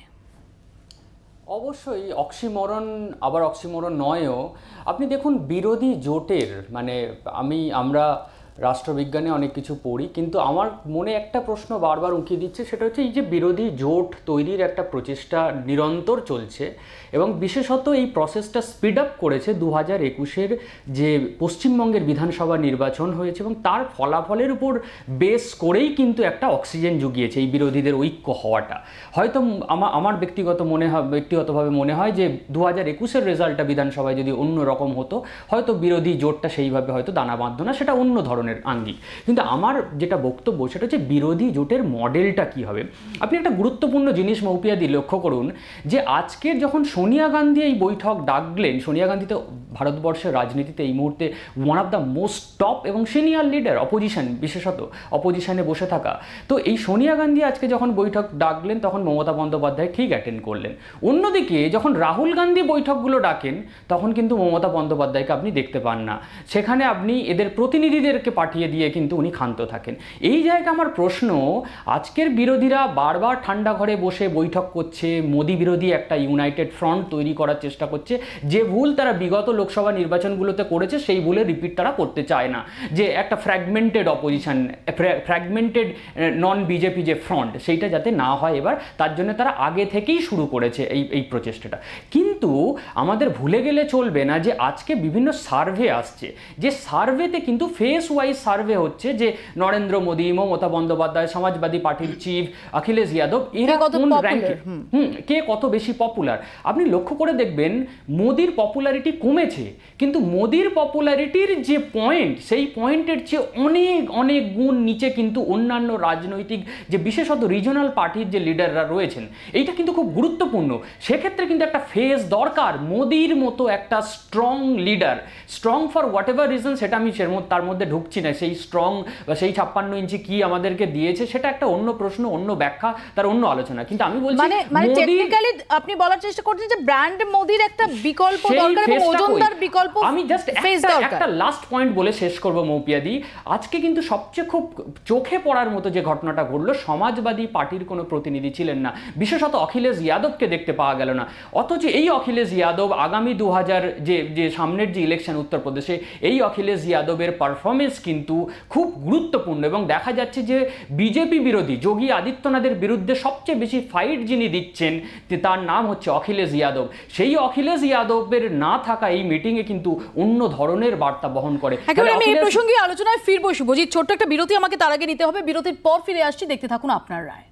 অবশ্যই অক্সিমোরন, আবার অক্সিমোরন নয়ও। আপনি দেখুন বিরোধী জোটের মানে আমি আমরা রাষ্ট্রবিজ্ঞানে অনেক কিছু পড়ি, কিন্তু আমার মনে একটা প্রশ্ন বারবার উঁকি দিচ্ছে, সেটা হচ্ছে এই যে বিরোধী জোট তৈরির একটা প্রচেষ্টা নিরন্তর চলছে এবং বিশেষত এই প্রসেসটা স্পিড আপ করেছে দু হাজার একুশের যে পশ্চিমবঙ্গের বিধানসভা নির্বাচন হয়েছে এবং তার ফলাফলের উপর বেস করেই কিন্তু একটা অক্সিজেন জুগিয়েছে এই বিরোধীদের ঐক্য হওয়াটা। হয়তো আমার আমার ব্যক্তিগত মনে হয় ব্যক্তিগতভাবে মনে হয় যে দু হাজার একুশের রেজাল্টটা বিধানসভায় যদি অন্য রকম হতো, হয়তো বিরোধী জোটটা সেইভাবে হয়তো দানা বাঁধতো না, সেটা অন্য ধরনের আঙ্গিক। কিন্তু আমার যেটা বক্তব্য সেটা হচ্ছে বিরোধী জোটের মডেলটা কি হবে। আপনি একটা গুরুত্বপূর্ণ জিনিস মৌপিয়াদি লক্ষ্য করুন যে আজকের যখন সোনিয়া গান্ধী এই বৈঠক ডাকলেন, সোনিয়া গান্ধী তো ভারতবর্ষের রাজনীতিতে এই মুহূর্তে one of the most top এবং সিনিয়র লিডার, অপোজিশন, বিশেষত অপোজিশনে বসে থাকা। তো এই সোনিয়া গান্ধী আজকে যখন বৈঠক ডাকলেন তখন মমতা বন্দ্যোপাধ্যায় ঠিক অ্যাটেন্ড করলেন। অন্যদিকে যখন রাহুল গান্ধী বৈঠকগুলো ডাকেন তখন কিন্তু মমতা বন্দ্যোপাধ্যায়কে আপনি দেখতে পান না, সেখানে আপনি এদের প্রতিনিধিদেরকে পাঠিয়ে দিয়ে কিন্তু উনি ক্ষান্ত থাকেন। এই জায়গায় আমার প্রশ্ন, আজকের বিরোধীরা বারবার ঠান্ডা ঘরে বসে বৈঠক করছে, মোদি বিরোধী একটা ইউনাইটেড ফ্রন্ট তৈরি করার চেষ্টা করছে, যে ভুল তারা বিগত লোকসভা নির্বাচনগুলোতে করেছে সেই ভুলের রিপিট তারা করতে চায় না, যে একটা fragmented opposition, fragmented non BJP যে ফ্রন্ট, সেইটা যাতে না হয় এবার, তার জন্য তারা আগে থেকেই শুরু করেছে এই এই প্রচেষ্টাটা। কিন্তু আমাদের ভুলে গেলে চলবে না যে আজকে বিভিন্ন সার্ভে আসছে, যে সার্ভেতে কিন্তু ফেস ওয়াইজ সার্ভে হচ্ছে যে নরেন্দ্র মোদী, মমতা বন্দ্যোপাধ্যায়, সমাজবাদী পার্টির চিফ অখিলেশ যাদব, এরা কোন র্যাঙ্কে, হুম কে কত বেশি পপুলার। আপনি লক্ষ্য করে দেখবেন মোদির পপুলারিটি কমেছে, কিন্তু মোদির পপুলারিটির যে পয়েন্ট, সেই পয়েন্টের চেয়ে অনেক অনেক গুণ নিচে কিন্তু অন্যান্য রাজনৈতিক যে বিশেষত রিজনাল পার্টির যে লিডাররা রয়েছেন। এইটা কিন্তু খুব গুরুত্বপূর্ণ। সেক্ষেত্রে কিন্তু একটা ফেস দরকার, মোদির মতো একটা strong leader, strong for whatever reason, সেটা আমি তার মধ্যে ঢুকছি না। সেই স্ট্রং বা সেই ছাপ্পান্ন ইঞ্চি কি আমাদেরকে দিয়েছে সেটা একটা অন্য প্রশ্ন, অন্য ব্যাখ্যা, তার অন্য আলোচনা। কিন্তু আমি বলছি মানে মানে টেকনিক্যালি আপনি বলার চেষ্টা করছেন যে ব্র্যান্ড মোদির একটা বিকল্প দরকার এবং ওজনদার বিকল্প। আমি জাস্ট একটা একটা লাস্ট পয়েন্ট বলে শেষ করব মৌপিয়াদি। আজকে কিন্তু সবচেয়ে খুব চোখে পড়ার মতো যে ঘটনাটা ঘটলো, সমাজবাদী পার্টির কোনো প্রতিনিধি ছিলেন না, বিশেষত অখিলেশ যাদবকে দেখতে পাওয়া গেল না। অথচ এই অখিলেশ যাদব আগামী দু হাজার যে যে সামনের যে ইলেকশন উত্তরপ্রদেশে, এই অখিলেশ যাদবের পারফরমেন্স কিন্তু খুব গুরুত্বপূর্ণ এবং দেখা যাচ্ছে যে বিজেপি বিরোধী যোগী আদিত্যনাথের বিরুদ্ধে সবচেয়ে বেশি ফাইট যিনি দিচ্ছেন তার নাম হচ্ছে অখিলেশ যাদব। সেই অখিলেশ যাদবের না থাকা এই মিটিংয়ে কিন্তু অন্য ধরনের বার্তা বহন করে। আমি এই প্রসঙ্গে আলোচনায় ফিরবো শুভজিৎ, ছোট্ট একটা বিরতি আমাকে তার আগে নিতে হবে, বিরতির পর ফিরে আসছি, দেখতে থাকুন আপনার রায়।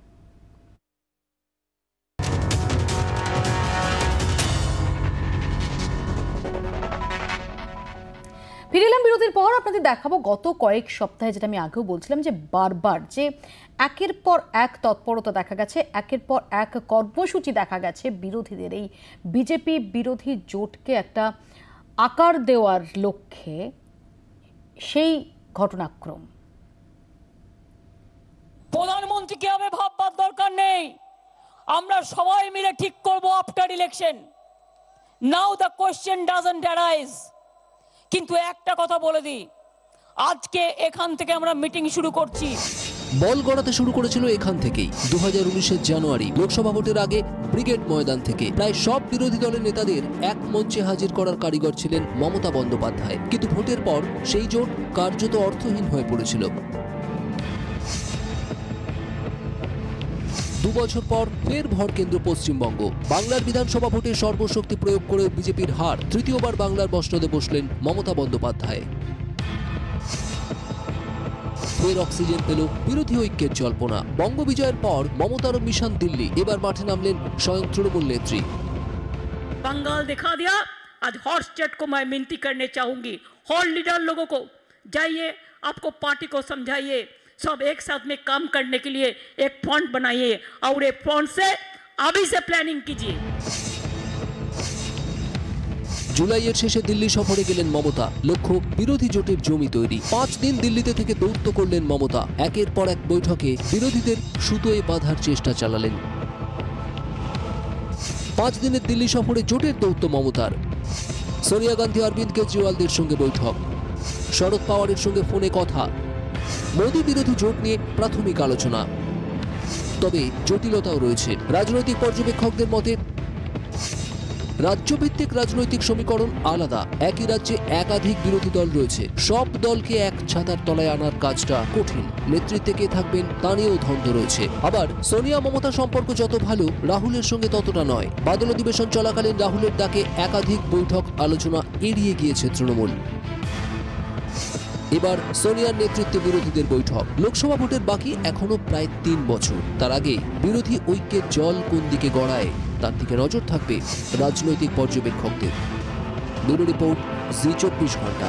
ফিরে এলাম বিরতির পর। আপনাদের দেখাবো গত কয়েক সপ্তাহে, যেটা আমি আগেও বলছিলাম, যে বারবার যে একের পর এক তৎপরতা দেখা গেছে, একের পর এক কর্মসূচি দেখা গেছে বিরোধীদের, এই বিজেপি বিরোধী জোটকে একটা আকার দেওয়ার লক্ষ্যে, সেই ঘটনাক্রম। প্রধানমন্ত্রীকে হবে ভাববার দরকার নেই, আমরা সবাই মিলে ঠিক করব after election. Now the question doesn't arise. কিন্তু একটা কথা বলে দিই, আজকে এখান থেকে আমরা মিটিং শুরু করছি। বল গড়াতে শুরু করেছিল এখান থেকেই। দু হাজার উনিশের জানুয়ারি লোকসভা ভোটের আগে ব্রিগেড ময়দান থেকে প্রায় সব বিরোধী দলের নেতাদের এক মঞ্চে হাজির করার কারিগর ছিলেন মমতা বন্দ্যোপাধ্যায়। কিন্তু ভোটের পর সেই জোট কার্যত অর্থহীন হয়ে পড়েছিল। দু বছর পর ফের ভরকেন্দ্র পশ্চিমবঙ্গ। বাংলার বিধানসভা ভোটে সর্বশক্তি প্রয়োগ করে বিজেপির হার। তৃতীয়বার বাংলার মসনদে বসলেন মমতা বন্দ্যোপাধ্যায়। ফের অক্সিজেন পেল বিরোধী ঐক্যের জল্পনা। বঙ্গ বিজয়ের পর মমতার মিশন দিল্লি, এবার মাঠে নামলেন স্বয়ং তৃণমূল নেত্রী। বাঙ্গাল দেখা দিয়া आज हॉट स्टेट को मैं विनती करने चाहूंगी, हॉल लीडर लोगों को, जाइए आपको पार्टी को समझाइए, सब एक साथ में काम करने के लिए एक फ्रंट बनाइए और एक फ्रंट से अभी से प्लानिंग कीजिए। জুলাইয়ের শেষে দিল্লি সফরে গেলেন মমতা, লক্ষ্য বিরোধী জোটের জমি তৈরি। পাঁচ দিন দিল্লিতে থেকে দৌত্য করলেন মমতা, একের পর এক বৈঠকে বিরোধীদের সুতোয় বাঁধার চেষ্টা চালালেন। পাঁচ দিনের দিল্লি সফরে জোটের দৌত্য মমতার। সোনিয়া গান্ধী, অরবিন্দ কেজরিওয়ালদের সঙ্গে বৈঠক, শরদ পাওয়ারের সঙ্গে ফোনে কথা, মোদী বিরোধী জোট নিয়ে প্রাথমিক আলোচনা। তবে জটিলতাও রয়েছে। রাজনৈতিক পর্যবেক্ষকদের মতে রাজ্যভিত্তিক রাজনৈতিক সমীকরণ আলাদা। একই রাজ্যে একাধিক বিরোধী দল রয়েছে, সব দলকে এক ছাতার তলায় আনার কাজটা কঠিন। নেতৃত্বে কে থাকবেন তা নিয়েও দ্বন্দ্ব রয়েছে। আবার সোনিয়া মমতা সম্পর্ক যত ভালো, রাহুলের সঙ্গে ততটা নয়। বাদল অধিবেশন চলাকালীন রাহুলের ডাকে একাধিক বৈঠক আলোচনা এড়িয়ে গিয়েছে তৃণমূল। এবার সোনিয়ার নেতৃত্বে বিরোধীদের বৈঠক। লোকসভা ভোটের বাকি এখনো প্রায় তিন বছর। তার আগে বিরোধী ঐক্যের জল কোন দিকে গড়ায় তার দিকে নজর থাকবে রাজনৈতিক পর্যবেক্ষকদের। ব্যুরো রিপোর্ট, জি চব্বিশ ঘন্টা।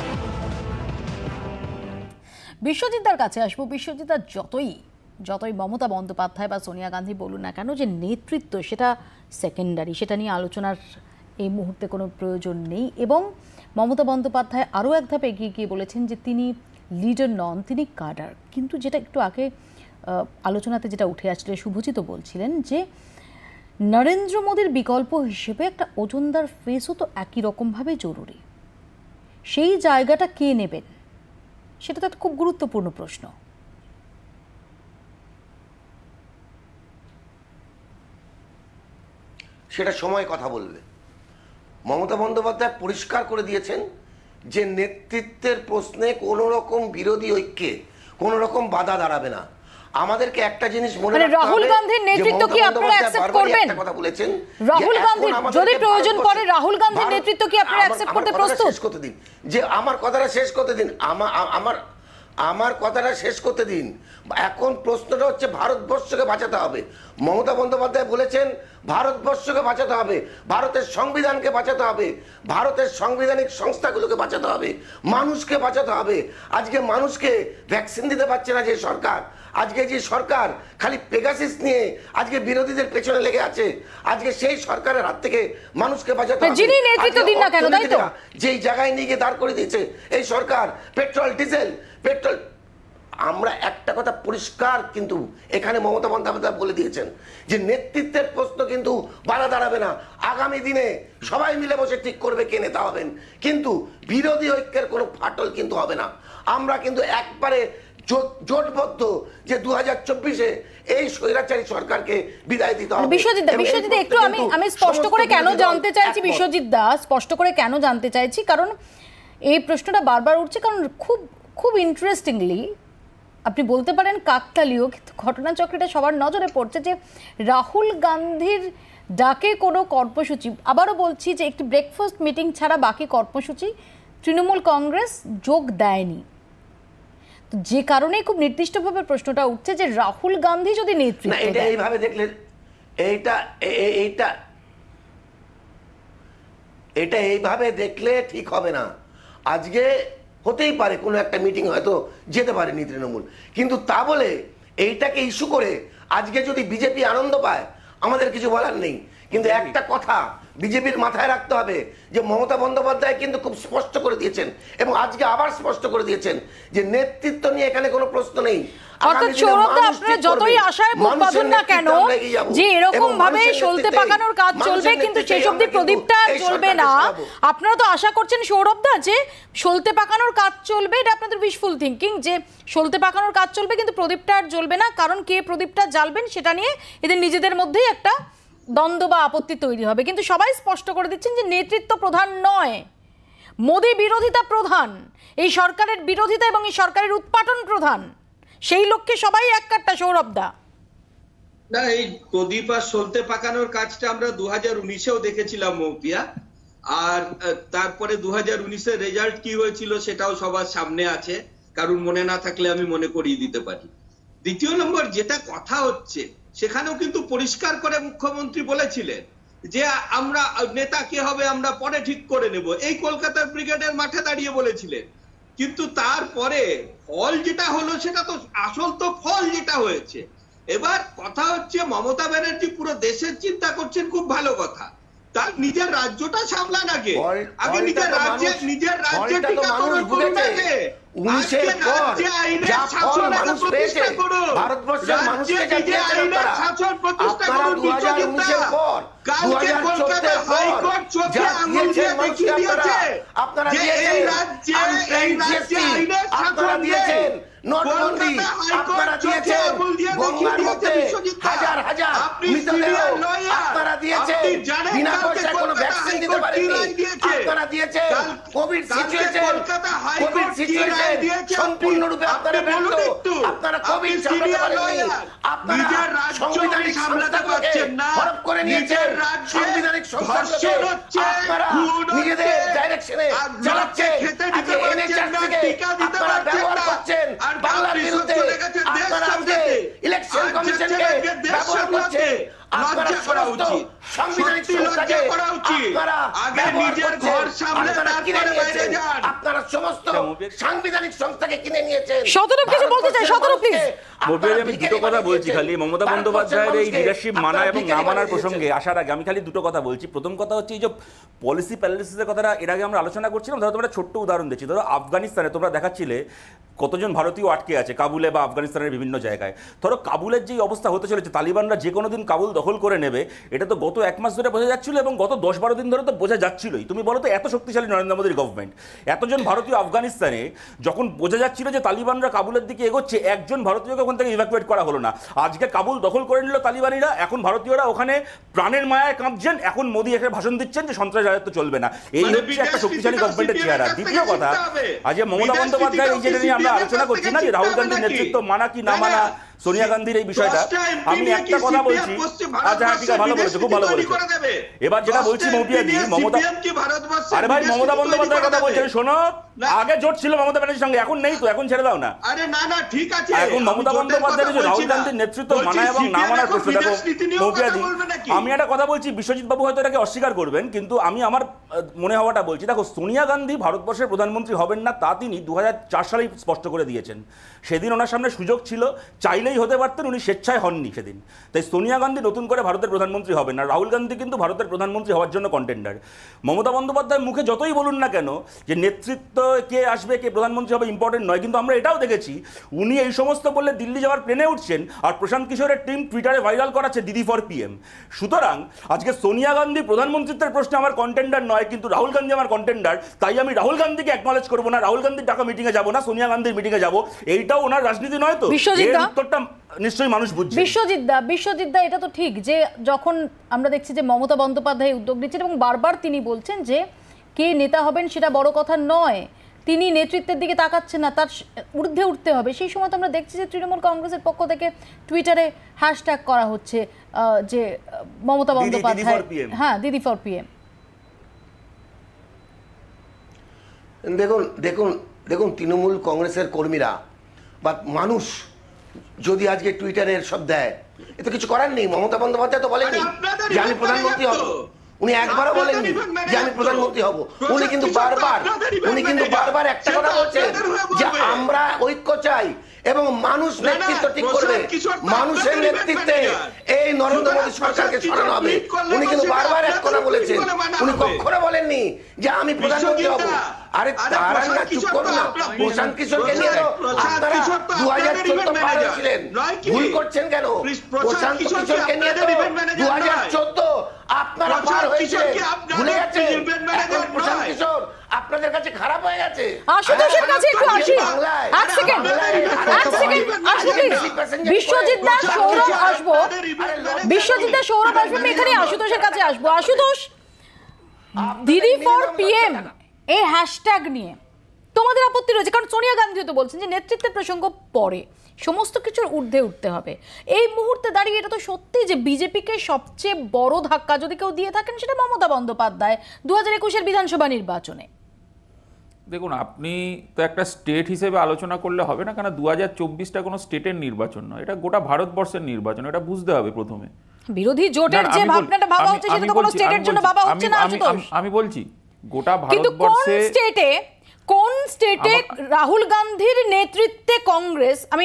বিশ্বজিৎদার কাছে আসবো। বিশ্বজিৎদা, যতই যতই মমতা বন্দ্যোপাধ্যায় বা সোনিয়া গান্ধী বলুন না কেন যে নেতৃত্ব সেটা সেকেন্ডারি, সেটা নিয়ে আলোচনার এই মুহূর্তে কোনো প্রয়োজন নেই। এবং মমতা বন্দ্যোপাধ্যায় আরও এক ধাপ এগিয়ে গিয়ে বলেছেন যে তিনি লিডার নন, তিনি কাডার। কিন্তু যেটা একটু আগে আলোচনাতে যেটা উঠে আসলে শুভজিৎ বলছিলেন যে নরেন্দ্র মোদীর বিকল্প হিসেবে একটা ওজনদার ফেসও তো একই রকমভাবে জরুরি। সেই জায়গাটা কে নেবেন সেটা তো একটা খুব গুরুত্বপূর্ণ প্রশ্ন। সেটা সময় কথা বলবে। মমতা বন্দ্যোপাধ্যায় পরিষ্কার করে দিয়েছেন যে নেতৃত্বের প্রশ্নে কোনো রকম বিরোধী ঐক্যে কোনো রকম বাধা দাঁড়াবে না। আমাদেরকে একটা জিনিস মনে রাখতে হবে, রাহুল গান্ধীর নেতৃত্ব কি আপনারা অ্যাকসেপ্ট করবেন? একটা কথা বলেছেন, রাহুল গান্ধী যদি প্রয়োজন পড়ে রাহুল গান্ধীর নেতৃত্ব কি আপনারা অ্যাকসেপ্ট করতে প্রস্তুত? শেষ করতে দিন, যে আমার কথাটা শেষ করতে দিন, আমার আমার আমার কথাটা শেষ করতে দিন। এখন প্রশ্নটা হচ্ছে ভারতবর্ষকে বাঁচাতে হবে। মমতা বন্দ্যোপাধ্যায় বলেছেন ভারতবর্ষকে বাঁচাতে হবে, ভারতের সংবিধানকে বাঁচাতে হবে, ভারতের সাংবিধানিক সংস্থাগুলোকে বাঁচাতে হবে, মানুষকে বাঁচাতে হবে। আজকে মানুষকে ভ্যাকসিন দিতে পারছে না যে সরকার, আজকে যে সরকার খালি পেগাসিস নিয়ে আজকে বিরোধীদের পেছনে লেগে আছে, আজকে সেই সরকারের হাত থেকে মানুষকে বাঁচাতে হবে। যিনি নেতৃত্ব দিন না কেন, তাই তো? যেই জায়গায় নিয়ে গিয়ে দাঁড় করে দিয়েছে এই সরকার, পেট্রোল ডিজেল পেট্রোল, আমরা একটা কথা পরিষ্কার কিন্তু এখানে মমতা বন্দ্যোপাধ্যায় বলে দিয়েছেন যে নেতৃত্বের প্রশ্ন কিন্তু বাধা দাঁড়াবে না। আগামী দিনে সবাই মিলে বসে ঠিক করবে কে নেতা হবেন, কিন্তু বিরোধী ঐক্যের কোনো ফাটল কিন্তু হবে না। আমরা কিন্তু একবারে জোটবদ্ধ যে দু হাজার চব্বিশে এই স্বৈরাচারী সরকারকে বিদায় দিতে হবে। বিশ্বজিৎ দা, বিশ্বজিৎ একটু আমি আমি স্পষ্ট করে কেন জানতে চাইছি, বিশ্বজিৎ দা স্পষ্ট করে কেন জানতে চাইছি, কারণ এই প্রশ্নটা বারবার উঠছে, কারণ খুব খুব ইন্টারেস্টিংলি আপনি বলতে পারেন কাকতালীয়, কিন্তু ঘটনাচক্রটা সবার নজরে পড়ছে যে রাহুল গান্ধীর ডাকে কোনো কর্মসূচি, আবারও বলছি যে একটি ব্রেকফাস্ট মিটিং ছাড়া বাকি কর্মসূচি তৃণমূল কংগ্রেস যোগ দেয়নি। তো যে কারণে খুব নির্দিষ্টভাবে প্রশ্নটা উঠছে যে রাহুল গান্ধী যদি নেতৃত্ব, এটা এইভাবে দেখলে এইটা এইটা এটা এইভাবে দেখলে ঠিক হবে না। আজকে হতেই পারে কোনো একটা মিটিং হয়তো যেতে পারেনি তৃণমূল, কিন্তু তা বলে এইটাকে ইস্যু করে আজকে যদি বিজেপি আনন্দ পায় আমাদের কিছু বলার নেই। কিন্তু একটা কথা বিজেপির মাথায় রাখতে হবে যে মমতা বন্দ্যোপাধ্যায় কিন্তু খুব স্পষ্ট করে দিয়েছেন এবং আজকে আবার স্পষ্ট করে দিয়েছেন যে নেতৃত্ব নিয়ে এখানে কোনো প্রশ্ন নেই। অর্থাৎ সৌরভদা, আপনারা যতই আশায় মুখ বাঁধুন না কেন যে এরকম ভাবে সলতে পাকানোর কাজ চলবে, কিন্তু শেষ অবধি প্রদীপটা চলবে না, আপনারা তো আশা করছেন সৌরভদা যে সলতে পাকানোর কাজ চলবে, এটা আপনাদের উইশফুল থিঙ্কিং যে সলতে পাকানোর কাজ চলবে কিন্তু প্রদীপটা আর জ্বলবে না, কারণ কে প্রদীপটা জ্বালবেন সেটা নিয়ে এদের নিজেদের মধ্যেই একটা দ্বন্দ্ব বা আপত্তি তৈরি হবে। কিন্তু সবাই স্পষ্ট করে দিচ্ছেন যে নেতৃত্ব প্রধান নয়, মোদী বিরোধিতা প্রধান, এই সরকারের বিরোধিতা এবং এই সরকারের উৎপাটন প্রধান, সেই লক্ষ্যে সবাই এক কাট্টা। সৌরভদা, না এই প্রদীপ আর সলতে পাকানোর কাজটা আমরা দু হাজার উনিশেও দেখেছিলাম মৌপিয়া, আর তারপরে দু হাজার উনিশের রেজাল্ট কি হয়েছিল সেটাও সবার সামনে আছে, কারণ মনে না থাকলে আমি মনে করিয়ে দিতে পারি। দ্বিতীয় নম্বর যেটা কথা হচ্ছে সেখানেও কিন্তু পরিষ্কার করে মুখ্যমন্ত্রী বলেছিলেন যে আমরা নেতা কে হবে আমরা পরে ঠিক করে নেব, এই কলকাতার ব্রিগেডের মাঠে দাঁড়িয়ে বলেছিলেন। কিন্তু তারপরে ফল যেটা হলো সেটা তো আসল তো ফল যেটা হয়েছে। এবার কথা হচ্ছে মমতা ব্যানার্জি পুরো দেশের চিন্তা করছেন, খুব ভালো কথা, তার নিজের রাজ্যটা সামলান আগে, আগে নিজের রাজ্যে নিজের রাজ্যে টিকাকরণ করুন আগে। উনিশের পর যা ফল মানুষ পেয়েছে, ভারতবর্ষের মানুষকে যা দিয়েছেন তারা, আপনারা দু হাজার উনিশের পর দু হাজার চোদ্দের পর যা দিয়েছেন মানুষকে আপনারা, আপনারা দিয়েছেন আনপ্রাইম জিএসটি, আপনারা দিয়েছেন নোটবন্দি, আপনারা দিয়েছেন গঙ্গার মধ্যে হাজার হাজার মৃতদেহ, আপনারা দিয়েছেন বিনা পয়সায় কোনো ভ্যাকসিন দিতে পারেননি, আপনারা দিয়েছেন কোভিড সিচুয়েশন, কোভিড সিচুয়েশন সম্পূর্ণরূপে আপনারা ব্যর্থ, আপনারা কোভিড সামলাতে পারেননি, আপনারা সাংবিধানিক সংস্থাগুলোকে হরপ করে নিয়েছেন, সাংবিধানিক সংস্থাগুলোকে আপনারা নিজেদের ডাইরেকশনে চালাচ্ছেন, আজকে এনএইচআর থেকে আপনারা ব্যবহার করছেন বাংলার বিরুদ্ধে, আপনারা আজকে ইলেকশন কমিশনকে ব্যবহার করছেন, আপনারা সমস্ত সাংবিধানিক সংস্থাকে আপনারা ব্যবহার করছেন, আপনারা কিনে নিয়েছেন, আপনারা সমস্ত সাংবিধানিক সংস্থাকে কিনে নিয়েছেন। শতরূপ কিছু বলতে চাই, শতরূপ প্লিজ। মোবিয়ার আমি দুটো কথা বলছি খালি, মমতা বন্দ্যোপাধ্যায়ের এই লিডারশিপ মানা এবং না মানার প্রসঙ্গে আসার আগে আমি খালি দুটো কথা বলছি। প্রথম কথা হচ্ছে এই যে পলিসি প্যারালিসিসের কথাটা এর আগে আমরা আলোচনা করছিলাম, ধরো তোমরা ছোট্ট উদাহরণ দিচ্ছি, ধরো আফগানিস্তানে তোমরা দেখাচ্ছিলে কতজন ভারতীয় আটকে আছে কাবুলে বা আফগানিস্তানের বিভিন্ন জায়গায়। ধরো কাবুলের যে অবস্থা হতে চলেছে, তালিবানরা যে কোনো দিন কাবুল দখল করে নেবে, এটা তো গত এক মাস ধরে বোঝা যাচ্ছিল এবং গত দশ বারো দিন ধরে তো বোঝা যাচ্ছিলই। তুমি বলো তো এত শক্তিশালী নরেন্দ্র মোদীর গভর্নমেন্ট, এতজন ভারতীয় আফগানিস্তানে যখন বোঝা যাচ্ছিল যে তালিবানরা কাবুলের দিকে এগোচ্ছে, একজন ভারতীয়কে ওখান থেকে ইভ্যাকুয়েট করা হলো না। আজকে কাবুল দখল করে নিল তালিবানিরা, এখন ভারতীয়রা ওখানে প্রাণের মায়ায় কাঁপছেন, এখন মোদী এখানে ভাষণ দিচ্ছেন যে সন্ত্রাস রাজত্ব চলবে না। এই হচ্ছে একটা শক্তিশালী গভর্নমেন্টের চেহারা। দ্বিতীয় কথা, আজকে মমতা বন্দ্যোপাধ্যায় এই যেটা নিয়ে আমরা আলোচনা করছি না, যে রাহুল গান্ধীর নেতৃত্ব মানা কি না মানা, সোনিয়া গান্ধীর এই বিষয়টা, আমি একটা কথা বলছি, আচ্ছা ঠিক আছে, ভালো বলেছো, খুব ভালো বলেছো। এবার যেটা বলছি মৌপিয়াদি, মমতা, আরে ভাই মমতা বন্দ্যোপাধ্যায়ের কথা বলছেন, শোনো, আগে জোট ছিল মমতা ব্যানার্জির সঙ্গে, এখন নেই তো, এখন ছেড়ে দাও না। আরে না না ঠিক আছে, এখন মমতা বন্দ্যোপাধ্যায়ের যে রাহুল গান্ধীর নেতৃত্ব মানা এবং না মানার প্রশ্ন, দেখো মৌপিয়াদি, আমি একটা কথা বলছি, বিশ্বজিৎ বাবু হয়তো এটাকে অস্বীকার করবেন, কিন্তু আমি আমার মনে হওয়াটা বলছি। দেখো, সোনিয়া গান্ধী ভারতবর্ষের প্রধানমন্ত্রী হবেন না তা তিনি দু হাজার চার সালেই স্পষ্ট করে দিয়েছেন। সেদিন ওনার সামনে সুযোগ ছিল, চাইলেই হতে পারতেন, উনি স্বেচ্ছায় হননি সেদিন। তাই সোনিয়া গান্ধী নতুন করে ভারতের প্রধানমন্ত্রী হবেন না, রাহুল গান্ধী কিন্তু ভারতের প্রধানমন্ত্রী হওয়ার জন্য কন্টেন্ডার। মমতা বন্দ্যোপাধ্যায় মুখে যতই বলুন না কেন যে নেতৃত্ব কে আসবে, কে প্রধানমন্ত্রী হবে ইম্পর্টেন্ট নয়, কিন্তু আমরা এটাও দেখেছি উনি এই সমস্ত বললে দিল্লি যাওয়ার প্লেনে উঠছেন, আর প্রশান্ত কিশোরের টিম টুইটারে ভাইরাল করাচ্ছে দিদি ফর পিএম। সুতরাং আজকে সোনিয়া গান্ধী প্রধানমন্ত্রিত্বের প্রশ্নে আমার কন্টেন্ডার নয়, কিন্তু রাহুল গান্ধী আমার কন্টেন্ডার। তাই আমি রাহুল গান্ধীকে অ্যাকনলেজ করবো না, রাহুল গান্ধীর টাকা মিটিংয়ে যাবো না, সোনিয়া গান্ধীর মিটিংয়ে যাবো। এইটাও ওনার রাজনীতি নয় তো, এর উত্তরটা নিশ্চয়ই মানুষ বুঝছে। বিশ্বজিৎ দা, বিশ্বজিৎ দা, এটা তো ঠিক যে যখন আমরা দেখছি যে মমতা বন্দ্যোপাধ্যায় উদ্যোগ নিচ্ছেন এবং বারবার তিনি বলছেন যে কে নেতা হবেন সেটা বড় কথা নয়, তিনি নেতৃত্বের দিকে তাকাচ্ছেন না, তার ঊর্ধ্বে উঠতে হবে। সেই সময় তো আমরা দেখছি যে তৃণমূল কংগ্রেসের পক্ষ থেকে টুইটারে হ্যাশট্যাগ করা হচ্ছে যে মমতা বন্দ্যোপাধ্যায়, হ্যাঁ দিদি ফর পিএম। দেখুন দেখুন দেখুন তৃণমূল কংগ্রেসের কর্মীরা বা মানুষ যদি আজকে টুইটারে সব দেয়, এতে কিছু করার নেই। মমতা বন্দ্যোপাধ্যায় তো বলেননি যে আমি প্রধানমন্ত্রী হব, উনি একবারও বলেননি যে আমি প্রধানমন্ত্রী হব। উনি কিন্তু বারবার উনি কিন্তু বারবার একটা কথা বলছেন যে আমরা ঐক্য চাই এবং মানুষ নেতৃত্ব ঠিক করবে, মানুষের নেতৃত্বে এই নরেন্দ্র মোদী সরকারকে সরানো হবে। উনি কিন্তু বারবার এক কথা বলেছেন, উনি কখনো বলেননি যে আমি প্রধানমন্ত্রী হব। আরে তারা না, চুপ করুন না, প্রশান্ত কিশোরকে নিয়ে তো আপনারা দু হাজার চোদ্দ পার হয়েছিলেন, ভুল করছেন কেন? প্রশান্ত কিশোরকে নিয়ে তো দু হাজার চোদ্দ আপনারা পার হয়েছিলেন, ভুলে গেছেন? এখন প্রশান্ত কিশোর আপনাদের কাছে খারাপ হয়ে গেছে। আশুতোষের কাছে একটু আসি, এক সেকেন্ড এক সেকেন্ড আসবো প্লিজ। বিশ্বজিৎ দা, সৌরভ আসবো, বিশ্বজিৎ দা, সৌরভ আসবো, আমি এখানে আশুতোষের কাছে আসবো। আশুতোষ, দিদি ফর পিএম এই হ্যাশট্যাগ নিয়ে তোমাদের আপত্তি রয়েছে, কারণ সোনিয়া গান্ধীও তো বলছেন যে নেতৃত্বের প্রসঙ্গ পরে, সমস্ত কিছুর ঊর্ধ্বে উঠতে হবে। এই মুহূর্তে দাঁড়িয়ে এটা তো সত্যি যে বিজেপিকে সবচেয়ে বড় ধাক্কা যদি কেউ দিয়ে থাকেন সেটা মমতা বন্দ্যোপাধ্যায় দু হাজার একুশের বিধানসভা নির্বাচনে। দেখুন, আপনি তো একটা স্টেট হিসেবে আলোচনা করলে হবে না, কারণ দু হাজার চব্বিশটা কোনো স্টেটের নির্বাচন নয়, এটা গোটা ভারতবর্ষের নির্বাচন, এটা বুঝতে হবে প্রথমে। বিরোধী জোটের যে ভাবনাটা ভাবা হচ্ছে সেটা তো কোনো স্টেটের জন্য ভাবা হচ্ছে না। আমি বলছি গোটা কিন্তু কোন ভারতবর্ষে স্টেটে কোন স্টেটে রাহুল গান্ধীর নেতৃত্বে কংগ্রেস, আমি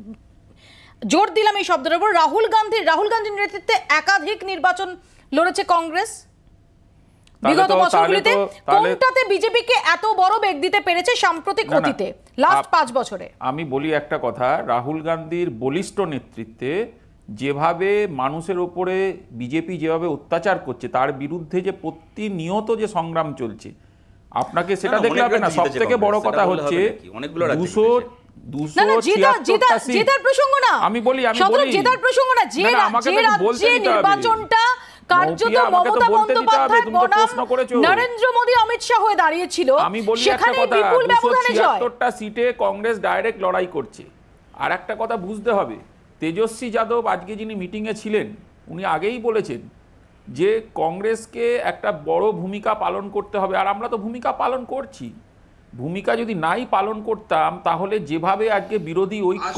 জোর দিলাম এই শব্দের উপর, রাহুল গান্ধীর রাহুল গান্ধীর নেতৃত্বে একাধিক নির্বাচন লড়েছে কংগ্রেস বিগত বছরগুলিতে? কোনটাতে বিজেপিকে এত বড় বেগ দিতে পেরেছে সাম্প্রতিক অতীতে, লাস্ট পাঁচ বছরে? আমি বলি একটা কথা, রাহুল গান্ধীর বলিষ্ঠ নেতৃত্বে যেভাবে মানুষের ওপরে বিজেপি যেভাবে অত্যাচার করছে, তার বিরুদ্ধে যে প্রতিনিয়ত যে সংগ্রাম চলছে, আপনাকে সেটা দেখলে হবে না। সব থেকে বড় কথা হচ্ছে দুশো দুশো ছিয়াত্তরটা সিট। জেতার প্রসঙ্গ না, আমি বলি আমি বলি জেতার প্রসঙ্গ না, যে রাজ্যে নির্বাচনটা কার্যত মমতা বন্দ্যোপাধ্যায় বনাম নরেন্দ্র মোদী অমিত শাহ হয়ে দাঁড়িয়েছিল, আমি বলি একটা সেখানে কথা, বিপুল দুশো ব্যবধানে জয়। ছিয়াত্তরটা সিটে কংগ্রেস ডাইরেক্ট লড়াই করছে। আর একটা কথা বুঝতে হবে, তেজস্বী যাদব আজকে যিনি মিটিংয়ে ছিলেন, উনি আগেই বলেছেন যে কংগ্রেসকে একটা বড় ভূমিকা পালন করতে হবে, আর আমরা তো ভূমিকা পালন করছি। ভূমিকা যদি নাই পালন করতাম তাহলে যেভাবে আজকে বিরোধী ঐক্য,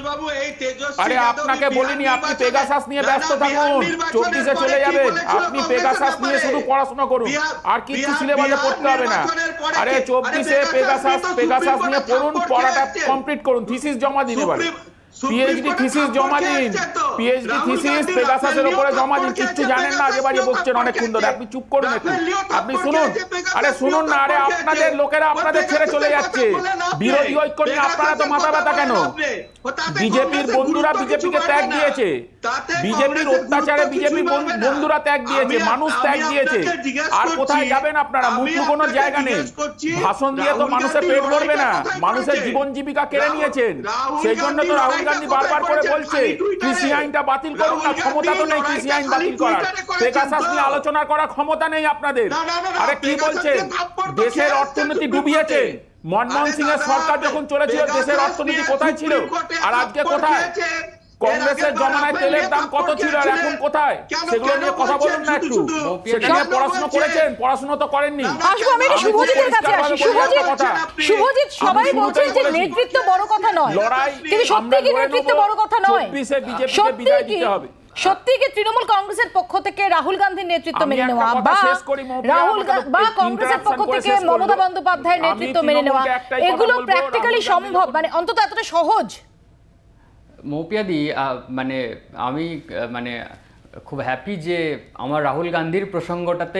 আরে আপনাকে বলিনি আপনি পেগাসাস নিয়ে ব্যস্ত থাকুন, চব্বিশে চলে যাবেন, আপনি পেগাসাস নিয়ে শুধু পড়াশোনা করুন, আর কিছু সিলেবাসে পড়তে হবে না। আরে চব্বিশে পেগাসাস পেগাসাস নিয়ে পড়ুন, পড়াটা কমপ্লিট করুন, থিসিস জমা দিন, এবারে পিএইচডি থিসিস জমা দিন, পিএইচডি থিসিস পেগাসাসের উপরে জমা দিন। কিচ্ছু জানেন না, আগে বাড়িয়ে বকছেন অনেকক্ষণ ধরে, আপনি চুপ করুন একটু, আপনি শুনুন। আরে শুনুন না, আরে আপনাদের লোকেরা আপনাদের ছেড়ে চলে যাচ্ছে, বিরোধী ঐক্য নিয়ে আপনারা তো মাথা ব্যথা কেন? বিজেপির বন্ধুরা বিজেপিকে ত্যাগ দিয়েছে, বিজেপির অত্যাচারে বিজেপির বন্ধুরা ত্যাগ দিয়েছে, মানুষ ত্যাগ দিয়েছে। আর কোথায় যাবেন আপনারা? মুখ লুকোনোর জায়গা নেই। ভাষণ দিয়ে তো মানুষের পেট ভরবে না, মানুষের জীবন জীবিকা কেড়ে নিয়েছেন। সেই জন্য তো রাহুল গান্ধী বারবার করে বলছে কৃষি আইনটা বাতিল করুন না, ক্ষমতা তো নেই কৃষি আইন বাতিল করার, পেগাসাস নিয়ে আলোচনা করার ক্ষমতা নেই আপনাদের। আরে কি বলছেন? দেশের অর্থনীতি ডুবিয়েছে। মনমোহন সিং এর সরকার যখন চলেছিল দেশের অর্থনীতি কোথায় ছিল, আর আজকে কোথায়? কংগ্রেসের জমানায় তেলের দাম কত ছিল আর এখন কোথায়? সেগুলো নিয়ে কথা বলুন না একটু। সেটা নিয়ে পড়াশোনা করেছেন? পড়াশোনা তো করেননি। আসবো আমি শুভজিতের কাছে আসি। শুভজিৎ, শুভজিৎ সবাই বলছে যে নেতৃত্ব বড় কথা নয়, কিন্তু সত্যি কি নেতৃত্ব বড় কথা নয়? চব্বিশে বিজেপিকে বিদায় দিতে হবে। সত্যি কি তৃণমূল কংগ্রেসের পক্ষ থেকে রাহুল গান্ধীর নেতৃত্ব মেনে নেওয়া, বা রাহুল বা কংগ্রেসের পক্ষ থেকে মমতা বন্দ্যোপাধ্যায়ের নেতৃত্ব মেনে নেওয়া, এগুলো প্র্যাকটিক্যালি সম্ভব? মানে অন্তত এতটা সহজ? মৌপিয়াদি, মানে আমি মানে খুব হ্যাপি যে আমার রাহুল গান্ধীর প্রসঙ্গটাতে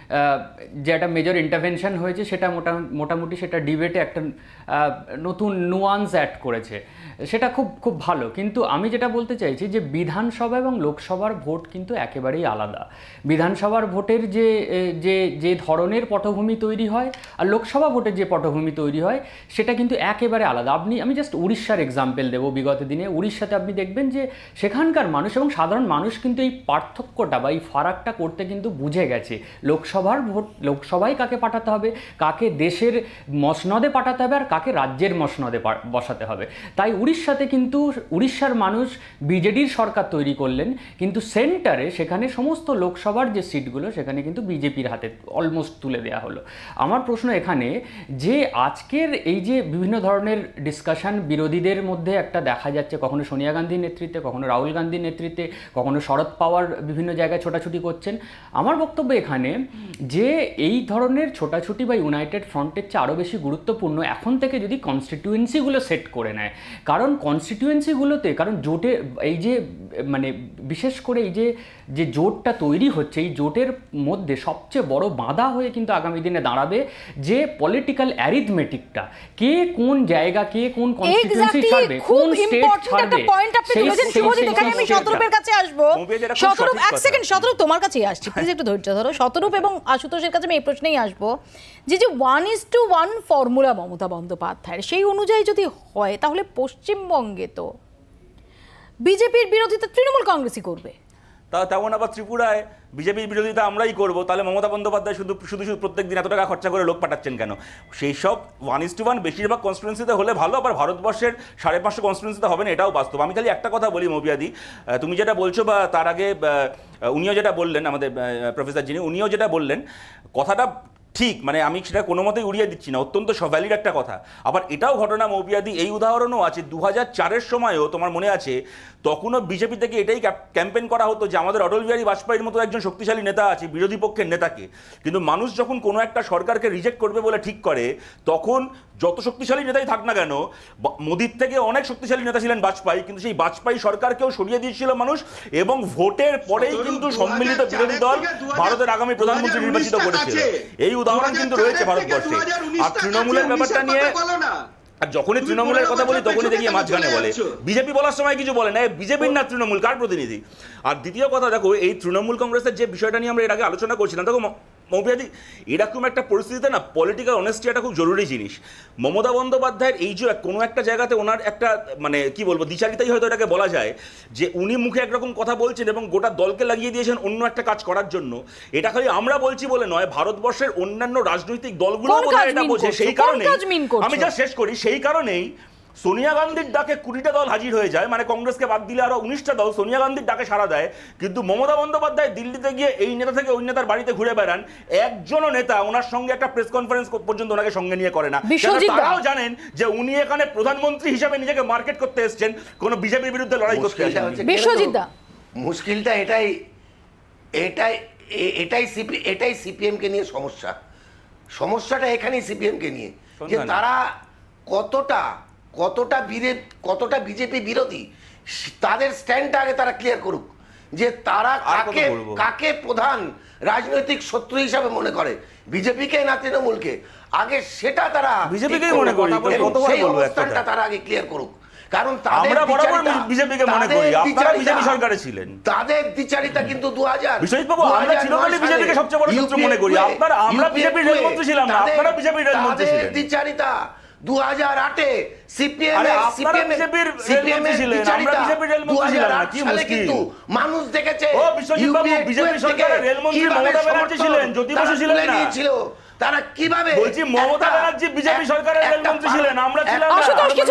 যে একটা মেজর ইন্টারভেনশন হয়েছে, সেটা মোটামুটি সেটা ডিবেটে একটা নতুন নুয়ান্স অ্যাড করেছে, সেটা খুব খুব ভালো। কিন্তু আমি যেটা বলতে চাইছি যে বিধানসভা এবং লোকসভার ভোট কিন্তু একেবারেই আলাদা। বিধানসভার ভোটের যে যে যে ধরনের পটভূমি তৈরি হয় আর লোকসভা ভোটের যে পটভূমি তৈরি হয় সেটা কিন্তু একেবারে আলাদা। আপনি আমি জাস্ট উড়িষ্যার এক্সাম্পল দেবো। বিগত দিনে উড়িষ্যাতে আপনি দেখবেন যে সেখানকার মানুষ এবং সাধারণ মানুষ কিন্তু এই পার্থক্যটা বা এই ফারাকটা করতে কিন্তু বুঝে গেছে। লোকসভার ভোট, লোকসভায় কাকে পাঠাতে হবে, কাকে দেশের মসনদে পাঠাতে হবে আর কাকে রাজ্যের মসনদে বসাতে হবে। তাই উড়িষ্যাতে কিন্তু উড়িষ্যার মানুষ বিজেডির সরকার তৈরি করলেন, কিন্তু সেন্টারে সেখানে সমস্ত লোকসভার যে সিটগুলো সেখানে কিন্তু বিজেপির হাতে অলমোস্ট তুলে দেওয়া হলো। আমার প্রশ্ন এখানে যে আজকের এই যে বিভিন্ন ধরনের ডিসকাশন বিরোধীদের মধ্যে একটা দেখা যাচ্ছে, কখনো সোনিয়া গান্ধীর নেতৃত্বে, কখনো রাহুল গান্ধীর নেতৃত্বে, কখনো শরদ পাওয়ার বিভিন্ন জায়গায় ছোটাছুটি করছেন। আমার বক্তব্য এখানে যে এই ধরনের ছোটাছুটি বা ইউনাইটেড ফ্রন্টের চেয়ে আরও বেশি গুরুত্বপূর্ণ এখন থেকে যদি কনস্টিটিউয়েন্সিগুলো সেট করে নেয়। কারণ কনস্টিটিউয়েন্সিগুলোতে, কারণ জোটে এই যে মানে বিশেষ করে এই যে যে জোটটা তৈরি হচ্ছে, এই জোটের মধ্যে সবচেয়ে বড় বাধা হয়ে কিন্তু আগামী দিনে দাঁড়াবে যে পলিটিক্যাল অ্যারিথমেটিকটা, কে কোন জায়গা, কে কোন কনস্টিটিউয়েন্সি ছাড়বে, কোন স্টেট ছাড়বে। পয়েন্ট আপনি তুলেছেন শুভজিৎ, এখানে আমি শতরূপের কাছে আসবো। শতরূপ এক সেকেন্ড, শতরূপ তোমার কাছেই আসছি, প্লিজ একটু ধৈর্য ধরো। শতরূপ এবং আশুতোষের কাছে আমি এই প্রশ্নেই আসবো যে যে one is two one formula Mamata বন্দ্যোপাধ্যায়ের, সেই অনুযায়ী যদি হয় তাহলে পশ্চিমবঙ্গে তো বিজেপির বিরোধিতা তৃণমূল কংগ্রেসই করবে। তা তেমন আবার ত্রিপুরায় বিজেপির বিরোধিতা আমরাই করব, তাহলে মমতা বন্দ্যোপাধ্যায় শুধু শুধু শুধু প্রত্যেক দিন এত টাকা খরচা করে লোক পাঠাচ্ছেন কেন? সেই সব ওয়ান ইস টু ওয়ান বেশিরভাগ কনস্টিটুয়েন্সিতে হলে ভালো, আবার ভারতবর্ষের সাড়ে পাঁচশো কনস্টিটুয়েন্সিতে হবে না, এটাও বাস্তব। আমি খালি একটা কথা বলি মৌপিয়াদি, তুমি যেটা বলছো বা তার আগে উনিও যেটা বললেন, আমাদের প্রফেসর যিনি, উনিও যেটা বললেন, কথাটা ঠিক, মানে আমি সেটা কোনো মতেই উড়িয়ে দিচ্ছি না, অত্যন্ত সভ্যালির একটা কথা। আবার এটাও ঘটনা মৌপিয়াদি, এই উদাহরণও আছে দু হাজার চারের সময়ও তোমার মনে আছে, তখনও বিজেপি থেকে এটাই ক্যাম্পেইন করা হতো যে আমাদের অটল বিহারী বাজপেয়ীর মতো একজন শক্তিশালী নেতা আছে, বিরোধী পক্ষের নেতাকে। কিন্তু মানুষ যখন কোনো একটা সরকারকে রিজেক্ট করবে বলে ঠিক করে, তখন যত শক্তিশালী নেতাই থাক না কেন, মোদির থেকে অনেক শক্তিশালী নেতা ছিলেন বাজপেয়ী, কিন্তু সেই বাজপেয়ী সরকারকেও সরিয়ে দিয়েছিল মানুষ, এবং ভোটের পরেই কিন্তু সম্মিলিত বিরোধী দল ভারতের আগামী প্রধানমন্ত্রী নির্বাচিত করেছিল। এই উদাহরণ কিন্তু রয়েছে ভারতবর্ষে। আর তৃণমূলের ব্যাপারটা নিয়ে, আর যখনই তৃণমূলের কথা বলি তখনই দেখি মাঝখানে বলে বিজেপি, বলার সময় কিছু বলে না। বিজেপির না তৃণমূল, কার প্রতিনিধি? আর দ্বিতীয় কথা দেখো, এই তৃণমূল কংগ্রেসের যে বিষয়টা নিয়ে আমরা এর আগে আলোচনা করছিলাম, দেখো মৌপিয়াদি, এরকম একটা পরিস্থিতিতে না পলিটিক্যাল অনেস্টি একটা খুব জরুরি জিনিস। মমতা বন্দ্যোপাধ্যায়ের এই যে কোনো একটা জায়গাতে ওনার একটা মানে কি বলবো দ্বিচারিতাই হয়তো এটাকে বলা যায়, যে উনি মুখে একরকম কথা বলছেন এবং গোটা দলকে লাগিয়ে দিয়েছেন অন্য একটা কাজ করার জন্য। এটা খালি আমরা বলছি বলে নয়, ভারতবর্ষের অন্যান্য রাজনৈতিক দলগুলো এটা বোঝে। সেই কারণে আমি যা শেষ করি, সেই কারণেই সোনিয়া গান্ধীর ডাকে কুড়িটা দল হাজির হয়ে যায়, মানে কংগ্রেসকে বাদ দিলে আরো উনিশটা দল সোনিয়া গান্ধীর ডাকে সাড়া দেয়। কিন্তু মমতা বন্দ্যোপাধ্যায় দিল্লিতে গিয়ে এই নেতা থেকে ওই নেতার বাড়িতে ঘুরে বেড়ান, একজনও নেতা ওনার সঙ্গে একটা প্রেস কনফারেন্স পর্যন্ত ওনাকে সঙ্গে নিয়ে করে না। তারাও জানেন যে উনি এখানে প্রধানমন্ত্রী হিসেবে নিজেকে মার্কেট করতে এসেছেন, কোনো বিজেপির বিরুদ্ধে লড়াই করতে আসেন। বিশ্বজিৎদা, মুশকিলটা এটাই এটাই এটাই সিপি এটাই সিপিএম কে নিয়ে সমস্যা। সমস্যাটা এখানেই সিপিএম কে নিয়ে, যে তারা কতটা কতটা কতটা বিজেপি বিরোধী, তাদের স্ট্যান্ডটা আগে তারা ক্লিয়ার করুক, যে তারা কাকে কাকে প্রধান রাজনৈতিক শত্রু হিসাবে মনে করে, বিজেপিকে না তৃণমূলকে, আগে সেটা তারা বিজেপিকেই মনে করে, সেই অবস্থানটা তারা আগে ক্লিয়ার করুক। কারণ আমরা বরাবর বিজেপিকে মনে করি, আপনারা বিজেপি সরকারে ছিলেন, তাদের দ্বিচারিতা কিন্তু দু হাজার বিশ্বজিৎ বাবু, আমরা চিরকালই বিজেপিকে সবচেয়ে বড় শত্রু মনে করি। আপনারা আমরা বিজেপির রেলমন্ত্রী ছিলাম না, আপনারা বিজেপির রেলমন্ত্রী ছিলেন। দ্বিচারিতা দু হাজার আটে সিপিএম মানুষ দেখেছে, তারা কিভাবে বলছি মমতা ব্যানার্জি বিজেপি সরকারের রেলমন্ত্রী ছিলেন, আমরা ছিলাম না।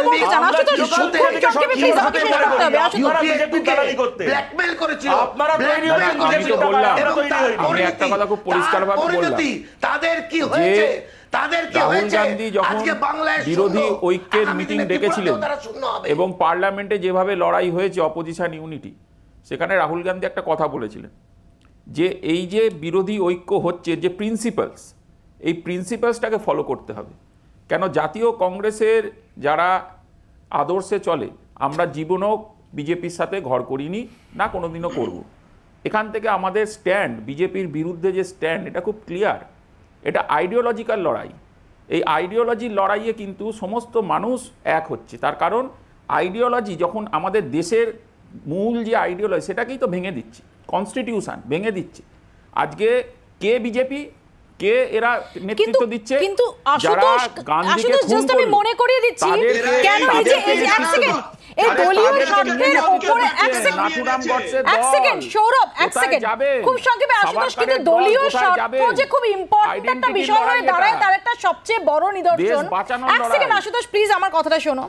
ব্ল্যাকমেল করেছিল, আপনারা তৈরি হয়েছেন বিজেপি, আমরা তৈরি হইনি। আমি একটা কথা খুব পরিষ্কারভাবে বললাম, তাদের কি হয়েছে, রাহুল গান্ধী যখন বিরোধী ঐক্যের মিটিং ডেকেছিলেন এবং পার্লামেন্টে যেভাবে লড়াই হয়েছে অপোজিশন ইউনিটি, সেখানে রাহুল গান্ধী একটা কথা বলেছিলেন যে এই যে বিরোধী ঐক্য হচ্ছে, যে প্রিন্সিপালস, এই প্রিন্সিপালসটাকে ফলো করতে হবে। কেন জাতীয় কংগ্রেসের যারা আদর্শে চলে, আমরা জীবনেও বিজেপির সাথে ঘর করিনি, না কোনোদিনও করব। এখান থেকে আমাদের স্ট্যান্ড, বিজেপির বিরুদ্ধে যে স্ট্যান্ড, এটা খুব ক্লিয়ার। এটা আইডিওলজিক্যাল লড়াই। এই আইডিওলজির লড়াইয়ে কিন্তু সমস্ত মানুষ এক হচ্ছে। তার কারণ আইডিওলজি যখন আমাদের দেশের মূল যে আইডিওলজি, সেটাকেই তো ভেঙে দিচ্ছে, কনস্টিটিউশন ভেঙে দিচ্ছে। আজকে কে বিজেপি, কে এরা নেতৃত্ব দিচ্ছে, কিন্তু যারা গান্ধীকে খুন করলো, আমি মনে করিয়ে দিচ্ছি কেন এই যে এই এক সেকেন্ড এই দলীয় স্বার্থের উপরে এক সেকেন্ড এক সেকেন্ড সৌরভ এক সেকেন্ড খুব সংক্ষেপে আশুতোষ, কিন্তু দলীয় স্বার্থ যে খুব ইম্পর্টেন্ট একটা বিষয় হয়ে দাঁড়ায়, তার একটা সবচেয়ে বড় নিদর্শন। এক সেকেন্ড আশুতোষ প্লিজ আমার কথাটা শোনো।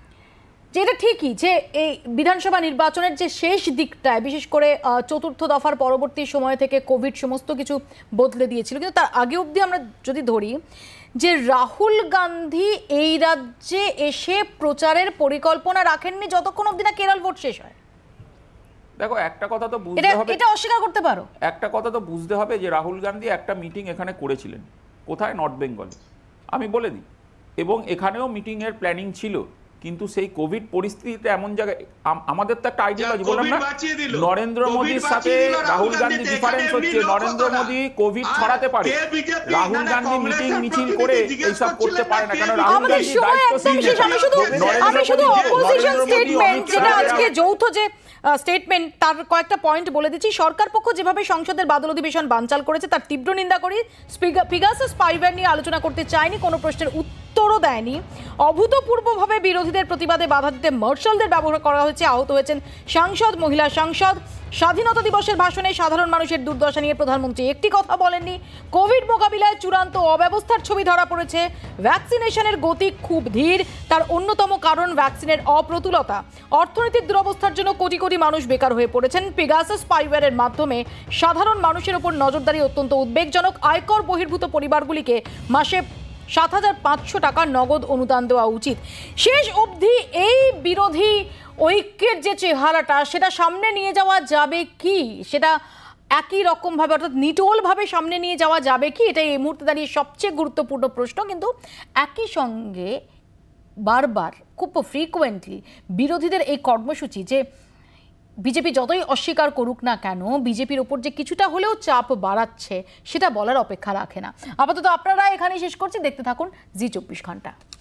যেটা ঠিকই যে এই বিধানসভা নির্বাচনের যে শেষ দিকটায়, বিশেষ করে চতুর্থ দফার পরবর্তী সময় থেকে কোভিড সমস্ত কিছু বদলে দিয়েছিল, কিন্তু তার আগে অবধি আমরা যদি ধরি যে রাহুল গান্ধী এই রাজ্যে এসে প্রচারের পরিকল্পনা রাখেননি যতক্ষণ অবধি না কেরল ভোট শেষ হয়। দেখো একটা কথা তো বুঝতে হবে, এটা অস্বীকার করতে পারো, একটা কথা তো বুঝতে হবে যে রাহুল গান্ধী একটা মিটিং এখানে করেছিলেন, কোথায়? নর্থ বেঙ্গলে, আমি বলে দিই। এবং এখানেও মিটিংয়ের প্ল্যানিং ছিল, কিন্তু সেই কোভিড পরিস্থিতিতে এমন জায়গায় আমাদের তো একটা আইডিওলজি, বললাম না নরেন্দ্র মোদীর সাথে রাহুল গান্ধী ডিফারেন্স হচ্ছে, নরেন্দ্র মোদী কোভিড ছড়াতে পারে, রাহুল গান্ধী মিটিং মিছিল করে এইসব করতে পারে না। কারণ রাহুল গান্ধী দায়িত্বশীল, আমি শুধু অপোজিশন স্টেটমেন্ট যেটা আজকে যৌথ যে স্টেটমেন্ট, তার কয়েকটা পয়েন্ট বলে দিচ্ছি। সরকার পক্ষ যেভাবে সংসদের বাদল অধিবেশন বানচাল করেছে তার তীব্র নিন্দা করি। পিগাসাস স্পাইওয়্যার নিয়ে আলোচনা করতে চায়নি, কোনো প্রশ্নের উত্তর উত্তরও দেয়নি। অভূতপূর্বভাবে বিরোধীদের প্রতিবাদে বাধা দিতে মার্শালদের ব্যবহার করা হয়েছে। আহত হয়েছেন সাংসদ, মহিলা সাংসদ। স্বাধীনতা দিবসের ভাষণে সাধারণ মানুষের দুর্দশা নিয়ে প্রধানমন্ত্রী একটি কথা বলেননি। কোভিড মোকাবিলায় চূড়ান্ত অব্যবস্থার ছবি ধরা পড়েছে। ভ্যাকসিনেশনের গতি খুব ধীর, তার অন্যতম কারণ ভ্যাকসিনের অপ্রতুলতা। অর্থনৈতিক দুরবস্থার জন্য কোটি কোটি মানুষ বেকার হয়ে পড়েছেন। পেগাসাস স্পাইওয়্যারের মাধ্যমে সাধারণ মানুষের ওপর নজরদারি অত্যন্ত উদ্বেগজনক। আয়কর বহির্ভূত পরিবারগুলিকে মাসে সাত হাজার পাঁচশো টাকা নগদ অনুদান দেওয়া উচিত। শেষ অবধি এই বিরোধী ঐক্যের যে চেহারাটা সেটা সামনে নিয়ে যাওয়া যাবে কি, সেটা একই রকমভাবে অর্থাৎ নিটোলভাবে সামনে নিয়ে যাওয়া যাবে কি, এটাই এই মুহূর্তে দাঁড়িয়ে সবচেয়ে গুরুত্বপূর্ণ প্রশ্ন। কিন্তু একই সঙ্গে বারবার খুব ফ্রিকুয়েন্টলি বিরোধীদের এই কর্মসূচি যে বিজেপি যতই অস্বীকার করুক না কেন বিজেপির ওপর যে কিছুটা হলেও চাপ বাড়াচ্ছে সেটা বলার অপেক্ষা রাখে না। আপাতত আপনারা এখানেই শেষ করছি। দেখতে থাকুন জি চব্বিশ ঘন্টা।